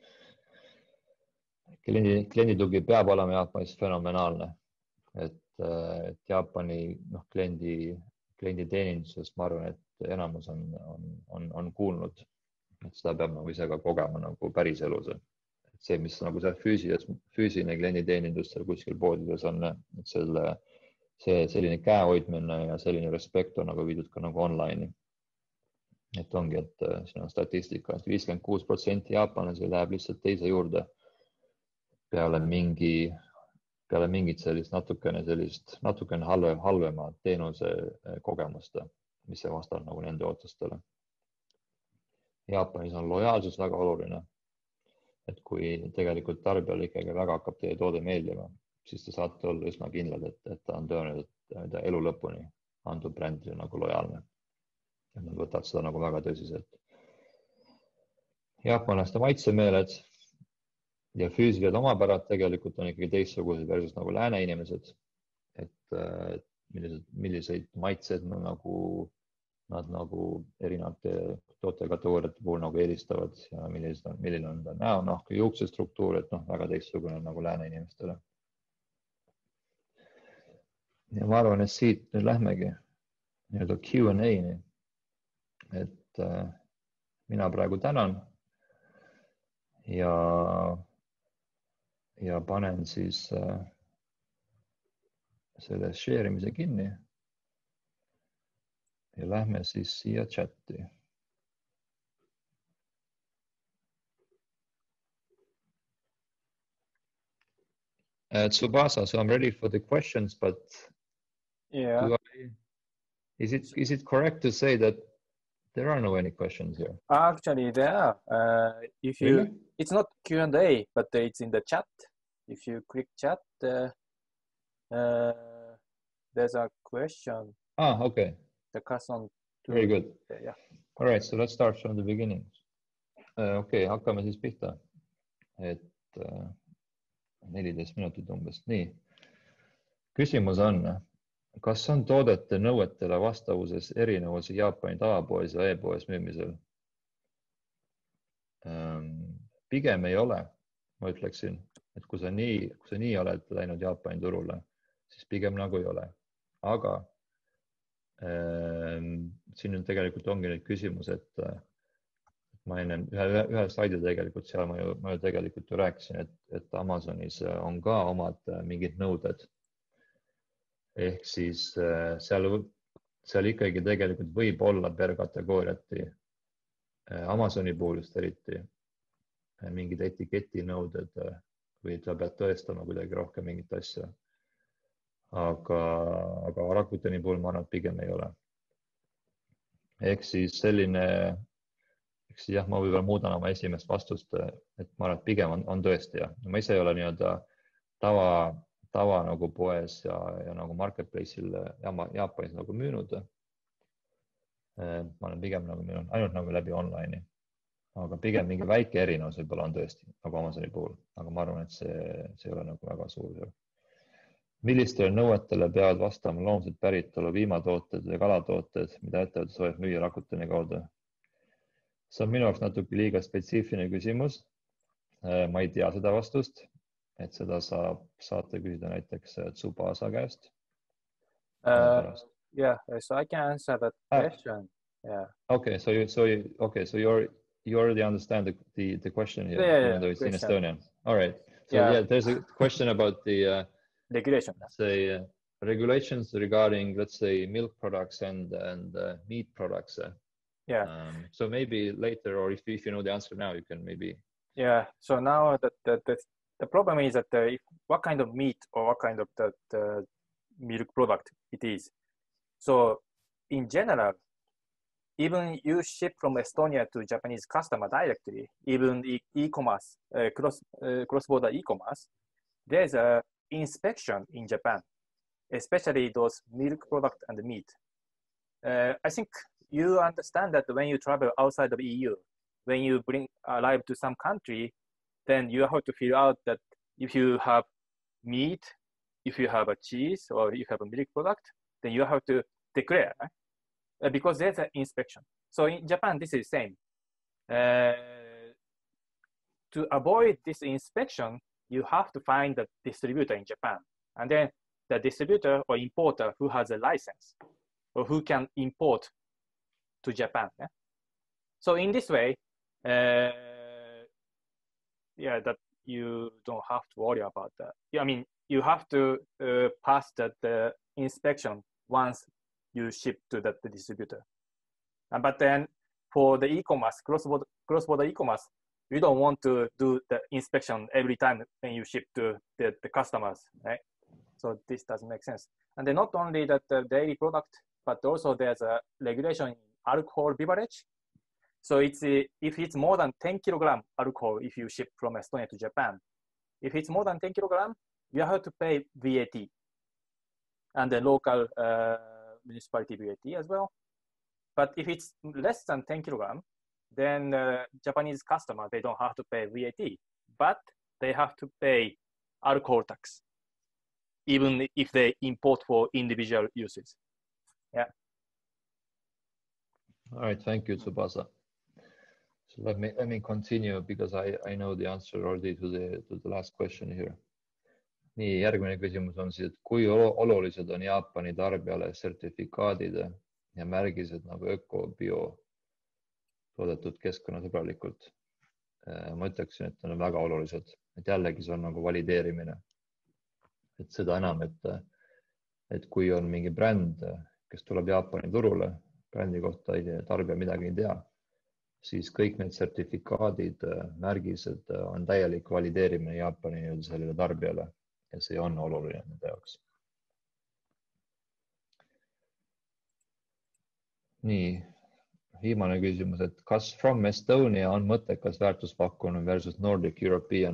Kliendi, klienditugi peab olema Jaapanis fenomenaalne, et, et Jaapani no, kliendi kliendi teenindusest ma arvan, et enamus on, on, on, on kuulnud, et seda peab nagu ise ka kogema nagu päris elus. Et see, mis nagu see füüsilis, füüsiline kliendi teenindus seal kuskil poodides on, et selle, see selline käehoidmine ja selline respekt on nagu viidud ka nagu online'i. Et ongi, et siin on statistika, et viiskümmend kuus protsenti jaapanlasi läheb lihtsalt teise juurde peale mingi peale mingit sellist natukene sellist natukene halve, halvema teenuse kogemust, mis see vastab nagu nende ootustele. Jaapanis on lojaalsus väga oluline, et kui tegelikult tarbijal ikkagi väga hakkab teie toode meeldima, siis te saate olla üsna kindlad, et, et ta on töönud et elu lõpuni antud brändile nagu lojaalne. Ja nad võtavad seda nagu väga tõsiselt. Jaapanlaste maitsemeeled ja füüsilised omapärad tegelikult on ikkagi teistsugused versus nagu lääne inimesed, et, et millised, milliseid maitseid nad nagu, nad nagu erinevate tootekategooriate puhul nagu eelistavad ja millised on, milline on ta näo, nahk ja juukse struktuur, et noh, väga teistsugune nagu lääne inimestele. Ja ma arvan, et siit nüüd lähmegi nii-öelda Q and A-ni, et äh, mina praegu tänan ja ja panen siis äh, selle share imise kinni ja lähme siis siia chatti. Uh, Tsubasa, so I'm ready for the questions, but yeah. do I, is it is it correct to say that there are no any questions here? Actually, there are. Uh, if you, really? It's not Q and A, but it's in the chat. If you click chat, uh, uh, there's a question. Ah, okay. The person. To, Very good. Uh, yeah. All right, so let's start from the beginning. Uh, okay, hakkame siis pihta. Et, uh, neliteist minutit umbes. Nii. Küsimus on, kas on toodete nõuetele vastavuses erinevusi Jaapani tavapoes ja e-poes müümisel? Pigem ei ole, ma ütleksin, et kui sa nii, kui sa nii oled läinud Jaapani turule, siis pigem nagu ei ole. Aga äh, siin on tegelikult ongi nüüd küsimus, et ma enne ühe, ühe slaidil tegelikult seal ma ju, ma ju tegelikult ju rääkisin, et, et Amazonis on ka omad mingid nõuded. Ehk siis seal, seal ikkagi tegelikult võib olla per kategooriati Amazoni puhul just eriti mingid etiketinõuded või sa pead tõestama kuidagi rohkem mingit asja. Aga, aga Rakuteni puhul ma arvan, et pigem ei ole. Ehk siis selline, ehk siis jah, ma võib-olla muudan oma esimest vastust, et ma arvan, et pigem on, on tõesti jah. Ma ise ei ole nii-öelda tava, tava nagu poes ja, ja nagu marketplace'il Jaapanis nagu müünud. Ma olen pigem nagu müünud ainult nagu läbi online'i. Aga pigem mingi väike erinevus võib-olla on tõesti nagu Amazoni puhul. Aga ma arvan, et see, see ei ole nagu väga suur. Millistele nõuetele peavad vastama loomset päritolu viimatooted ja kalatooted, mida ettevõte soovib müüa Rakuteni kaudu? See on minu jaoks natuke liiga spetsiifiline küsimus. Ma ei tea seda vastust, et seda saab, saate küsida näiteks Tsubasa käest. Uh, yeah, so I can answer that question. Ah. Yeah. Okay, so you, so you, okay, so you're, you already understand the, the, the question here, yeah, yeah, even though it's question. in Estonian. All right. So yeah, yeah there's a question about the uh, regulation. Say uh, regulations regarding, let's say, milk products and and uh, meat products. Uh, yeah. Um, so maybe later, or if if you know the answer now, you can maybe. Yeah. So now that the, the the problem is that uh, if, what kind of meat or what kind of the, the milk product it is. So in general, even you ship from Estonia to Japanese customer directly, even e-commerce, uh, cross uh, cross-border e-commerce, there's a inspection in Japan, especially those milk product and meat. Uh, I think you understand that when you travel outside of E U, when you bring arrive to some country, then you have to figure out that if you have meat, if you have a cheese, or if you have a milk product, then you have to declare, right? Uh, because there's an inspection. So in Japan, this is the same. Uh, to avoid this inspection, you have to find the distributor in Japan. And then the distributor or importer who has a license or who can import to Japan. Yeah? So in this way, uh, yeah, that you don't have to worry about that. I mean, you have to uh, pass that the inspection once you ship to the, the distributor. Uh, but then for the e-commerce, cross-border, cross-border e-commerce, you don't want to do the inspection every time when you ship to the, the customers, right? So this doesn't make sense. And then not only that the dairy product, but also there's a regulation in alcohol beverage. So it's a, if it's more than ten kilogram alcohol, if you ship from Estonia to Japan, if it's more than ten kilogram, you have to pay V A T and the local uh, municipality V A T as well. But if it's less than ten kilogram, then uh, Japanese customer, they don't have to pay V A T, but they have to pay alcohol tax, even if they import for individual uses. Yeah. All right, thank you, Tsubasa. So let me let me continue because I I know the answer already to the to the last question here. Nii, järgmine küsimus on siis, et kui olulised on Jaapani tarbijale sertifikaadid ja märgised nagu öko, bio toodetud keskkonnasõbralikult. Ma ütleksin, et on väga olulised, et jällegi see on nagu valideerimine. Et seda enam, et, et kui on mingi bränd, kes tuleb Jaapani turule, brändi kohta ei, tarbija midagi ei tea, siis kõik need sertifikaadid, märgised on täielik valideerimine Jaapani sellele tarbijale ja see on oluline nende jaoks. Nii, viimane küsimus, et kas from Estonia on mõttekas väärtuspakkumine versus Nordic European?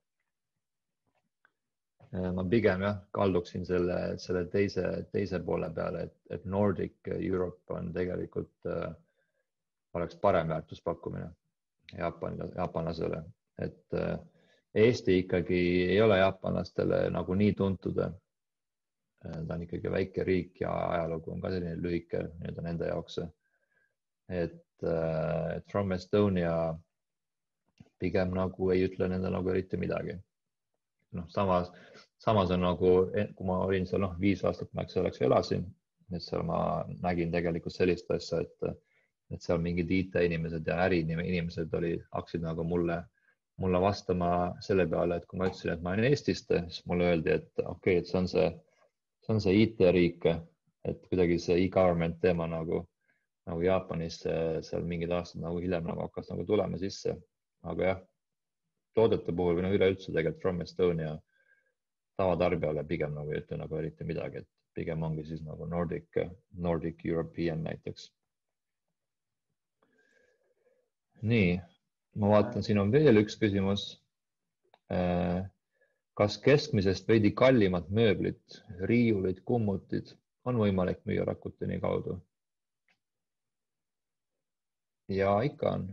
Ma pigem jah, kalduksin selle, selle teise, teise poole peale, et, et Nordic Europe on tegelikult äh, oleks parem väärtuspakkumine Jaapan, jaapanlasele. Et äh, Eesti ikkagi ei ole jaapanlastele nagu nii tuntud. Ta on ikkagi väike riik ja ajalugu on ka selline lühike nii-öelda nende jaoks. Et, et From Estonia pigem nagu ei ütle nende nagu eriti midagi. No, samas, samas on nagu, kui ma olin seal noh, viis aastat ma selleks elasin, et seal ma nägin tegelikult sellist asja, et, et seal mingid I T-inimesed ja äriinimesed oli, hakkasid nagu mulle, mulle vastama selle peale, et kui ma ütlesin, et ma olen Eestist, siis mulle öeldi, et okei, okay, et see on see, see on see I T-riik, et kuidagi see e-government teema nagu, nagu Jaapanis seal mingid aastad nagu hiljem nagu hakkas nagu tulema sisse. Aga jah, toodete puhul või no üleüldse tegelikult From Estonia tavatarbijale pigem nagu ei ütle nagu eriti midagi, et pigem ongi siis nagu Nordic, Nordic European näiteks. Nii, ma vaatan, siin on veel üks küsimus. Kas keskmisest veidi kallimad mööblit, riiulid, kummutid on võimalik müüa Rakuteni kaudu? Ja ikka on.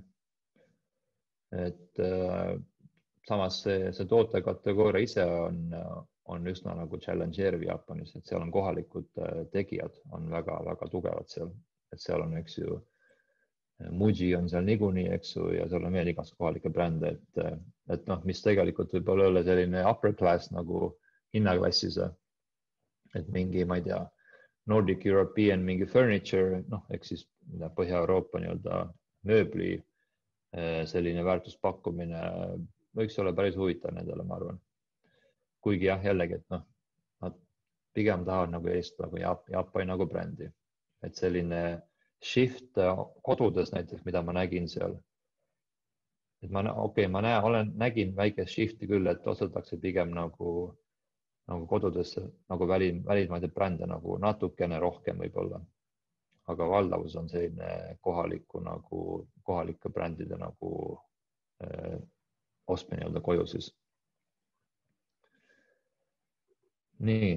Et äh, samas see, see tootekategooria ise on, on üsna nagu challengeeriv Jaapanis, et seal on kohalikud tegijad, on väga, väga tugevad seal. Et seal on, eks ju, Muji on seal niikuinii, eks ju, ja seal on veel igas kohalike brände, et, et noh, mis tegelikult võib olla selline upper class nagu hinnaklassis, et mingi, ma ei tea, Nordic European mingi furniture, noh, ehk siis Põhja-Euroopa nii-öelda mööbli selline väärtuspakkumine võiks olla päris huvitav nendele, ma arvan. Kuigi jah, jällegi, et noh, nad pigem tahavad nagu eest nagu Jaapani nagu brändi. Et selline shift kodudes näiteks, mida ma nägin seal. Et ma, okei, okay, ma näe, olen, nägin väikest shifti küll, et ostetakse pigem nagu, nagu kodudes nagu väli, välismaide brände nagu natukene rohkem võib-olla. Aga valdavus on selline kohaliku nagu, kohalike brändide nagu äh, ostmine nii-öelda koju siis. Nii.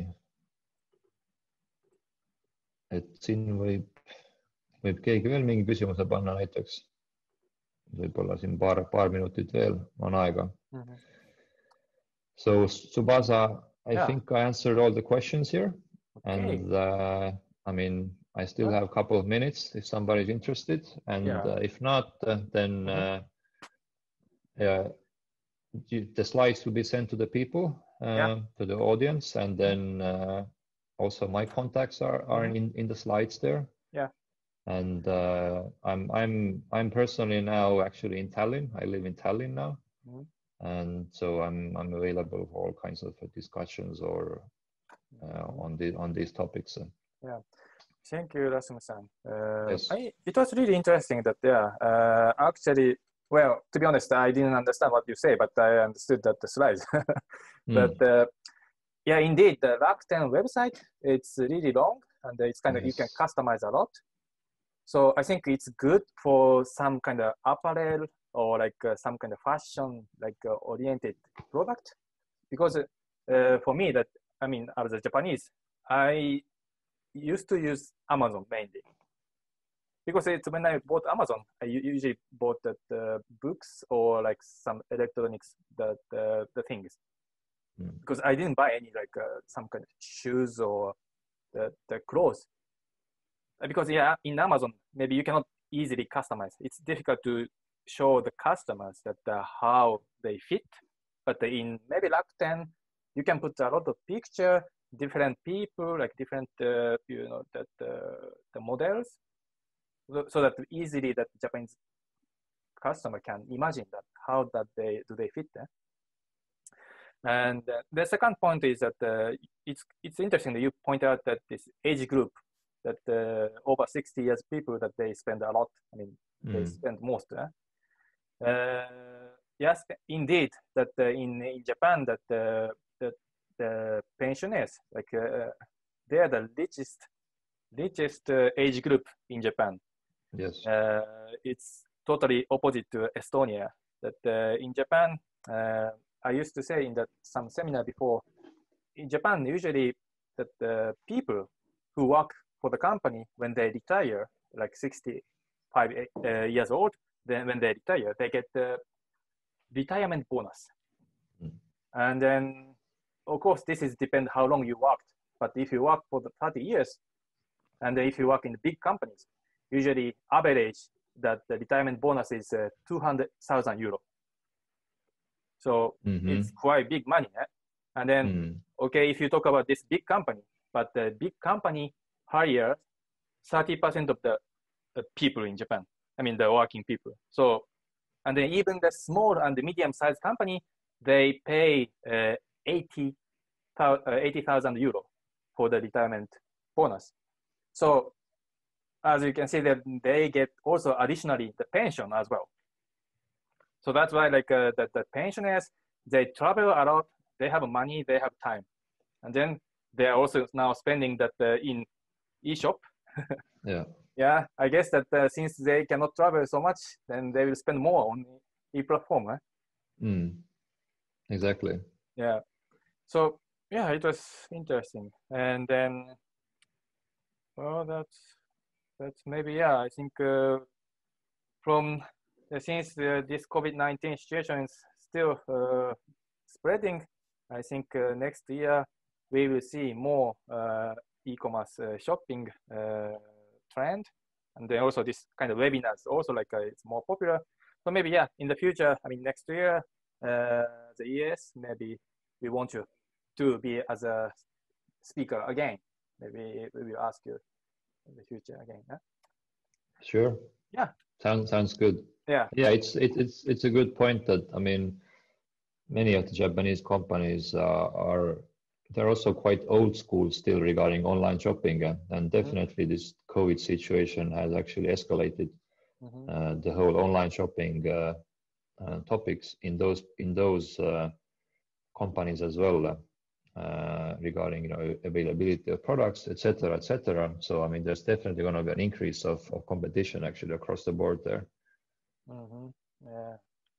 Et siin võib, võib keegi veel mingi küsimuse panna näiteks. Võib-olla siin paar, paar minutit veel on aega. Mm-hmm. So, Tsubasa, I yeah. think I answered all the questions here. Okay. And uh, I mean, I still have a couple of minutes if somebody's interested. And yeah. uh, if not, uh, then uh, uh, the slides will be sent to the people, uh, yeah. to the audience. And then uh, also my contacts are, are mm-hmm. in, in the slides there. Yeah. And uh, I'm, I'm, I'm personally now actually in Tallinn. I live in Tallinn now. Mm-hmm. And so I'm, I'm available for all kinds of discussions or uh, on, the, on these topics. Yeah. Thank you, Rasmus-san. Uh, yes. I, it was really interesting that, yeah, uh, actually, well, to be honest, I didn't understand what you say, but I understood that the slides. But mm. uh, yeah, indeed, the Rakuten website, it's really long and it's kind of, yes. you can customize a lot. So I think it's good for some kind of apparel or like uh, some kind of fashion, like uh, oriented product. Because uh, for me that, I mean, as a Japanese, I used to use Amazon mainly. Because it's when I bought Amazon, I usually bought that uh, books or like some electronics, that uh, the things. Mm. Because I didn't buy any like uh, some kind of shoes or the, the clothes. Because yeah, in Amazon, maybe you cannot easily customize. It's difficult to show the customers that uh, how they fit. But in maybe Rakuten, you can put a lot of picture, different people, like different, uh, you know, that uh, the models, so, so that easily that Japanese customer can imagine that how that they do they fit there. And uh, the second point is that uh, it's it's interesting that you point out that this age group, that uh, over sixty years people that they spend a lot. I mean, mm. they spend most. Eh? Uh, yes, indeed, that uh, in in Japan that uh, that the pensioners, like uh, they are the richest richest uh, age group in Japan. Yes, uh, it's totally opposite to Estonia. That uh, in Japan, uh, I used to say in that some seminar before. In Japan, usually that the uh, people who work for the company when they retire, like sixty-five uh, years old, then when they retire, they get the retirement bonus. And then, of course, this is depend how long you worked. But if you work for the thirty years, and then if you work in the big companies, usually average that the retirement bonus is uh, two hundred thousand euro. So Mm-hmm. it's quite big money. Eh? And then, mm. okay, if you talk about this big company, but the big company hire thirty percent of the, the people in Japan. I mean, the working people. So, and then even the small and the medium-sized company, they pay uh, eighty thousand euro for the retirement bonus. So, as you can see, that they get also additionally the pension as well. So that's why, like uh, the, the pensioners, they travel a lot, they have money, they have time, and then they are also now spending that uh, in e-shop. Yeah. Yeah, I guess that uh, since they cannot travel so much, then they will spend more on e-platform. Eh? Mm. Exactly. Yeah. So yeah, it was interesting, and then well, that's that's maybe yeah. I think uh, from uh, since uh, this COVID nineteen situation is still uh, spreading, I think uh, next year we will see more uh, e-commerce uh, shopping uh, trend, and then also this kind of webinars also like uh, it's more popular. So maybe yeah, in the future, I mean next year, uh, the E S maybe we want you to be as a speaker again. Maybe we will ask you in the future again. Huh? Sure. Yeah. Sounds sounds good. Yeah. Yeah, it's it, it's it's a good point that I mean, many of the Japanese companies uh, are they're also quite old school still regarding online shopping, and, and definitely mm-hmm. this COVID situation has actually escalated mm-hmm. uh, the whole online shopping uh, uh, topics in those in those uh, companies as well. Uh, regarding you know availability of products, et cetera, et cetera. So I mean, there's definitely going to be an increase of, of competition actually across the board there. Mm-hmm. Yeah.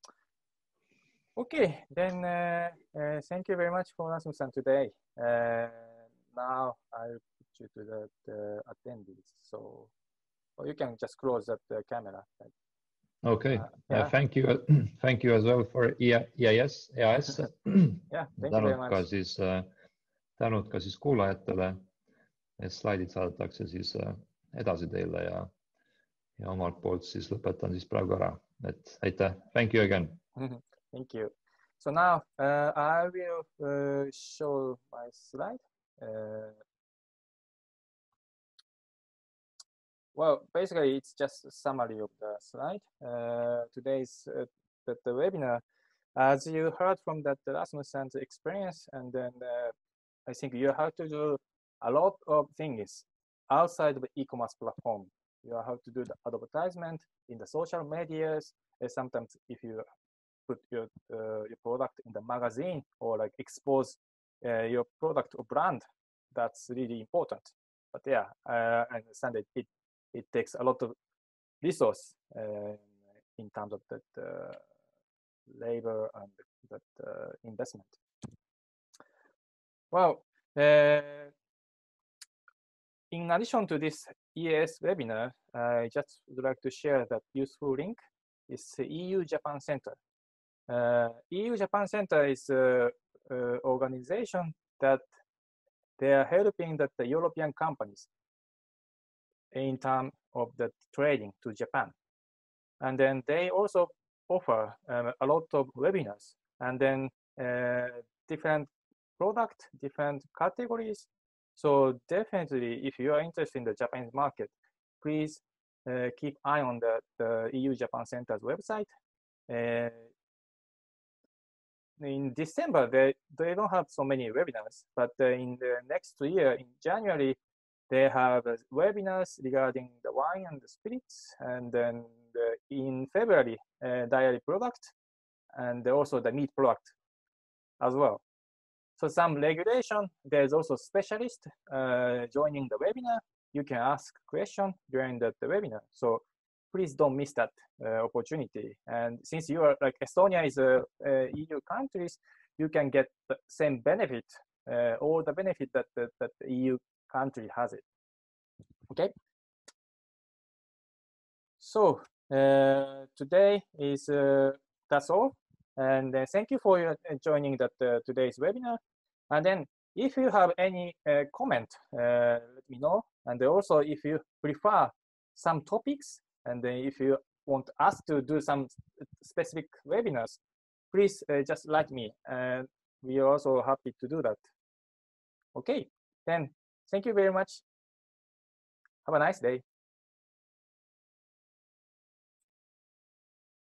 Okay, then uh, uh, thank you very much for Rasmus-san today. Uh, now I'll put you to the, the attendees, so or you can just close that uh, camera. Okay. Uh, yeah. uh, thank you, thank you as well for E I S, E A S. Yeah, thank you very much. ka siis äh, tänud ka siis kuulajatele, need slaidid saadetakse siis äh, edasi teile ja, ja omalt poolt siis lõpetan siis praegu ära, et aitäh, thank you again. Thank you. So now uh, I will uh, show my slide. Uh, well, basically it's just a summary of the slide. Uh, today's uh, the, the webinar, as you heard from that Rasmus-san's experience, and then uh, I think you have to do a lot of things outside of the e-commerce platform. You have to do the advertisement in the social medias. And sometimes if you put your, uh, your product in the magazine or like expose uh, your product or brand, that's really important. But yeah, uh, I understand that it, it takes a lot of resource uh, in terms of that uh, labor and that uh, investment. Well, uh, in addition to this E A S webinar, I just would like to share that useful link. It's the E U Japan Center. Uh, E U Japan Center is an organization that they are helping that the European companies in terms of the trading to Japan. And then they also offer um, a lot of webinars and then uh, different product, different categories. So definitely, if you are interested in the Japanese market, please uh, keep eye on the, the E U Japan Center's website. Uh, in December, they, they don't have so many webinars, but uh, in the next year, in January, they have uh, webinars regarding the wine and the spirits, and then the, in February, uh, dairy product, and also the meat product as well. So some regulation, there's also specialist uh, joining the webinar. You can ask question during the, the webinar. So please don't miss that uh, opportunity. And since you are like Estonia is a, a E U countries, you can get the same benefit, uh, all the benefit that, that, that the E U country has it. Okay. So uh, today is, uh, that's all. And uh, thank you for your, uh, joining that uh, today's webinar. And then if you have any uh, comment, uh, let me know. And also if you prefer some topics, and then if you want us to do some specific webinars, please uh, just like me. And we are also happy to do that. Okay, then thank you very much. Have a nice day.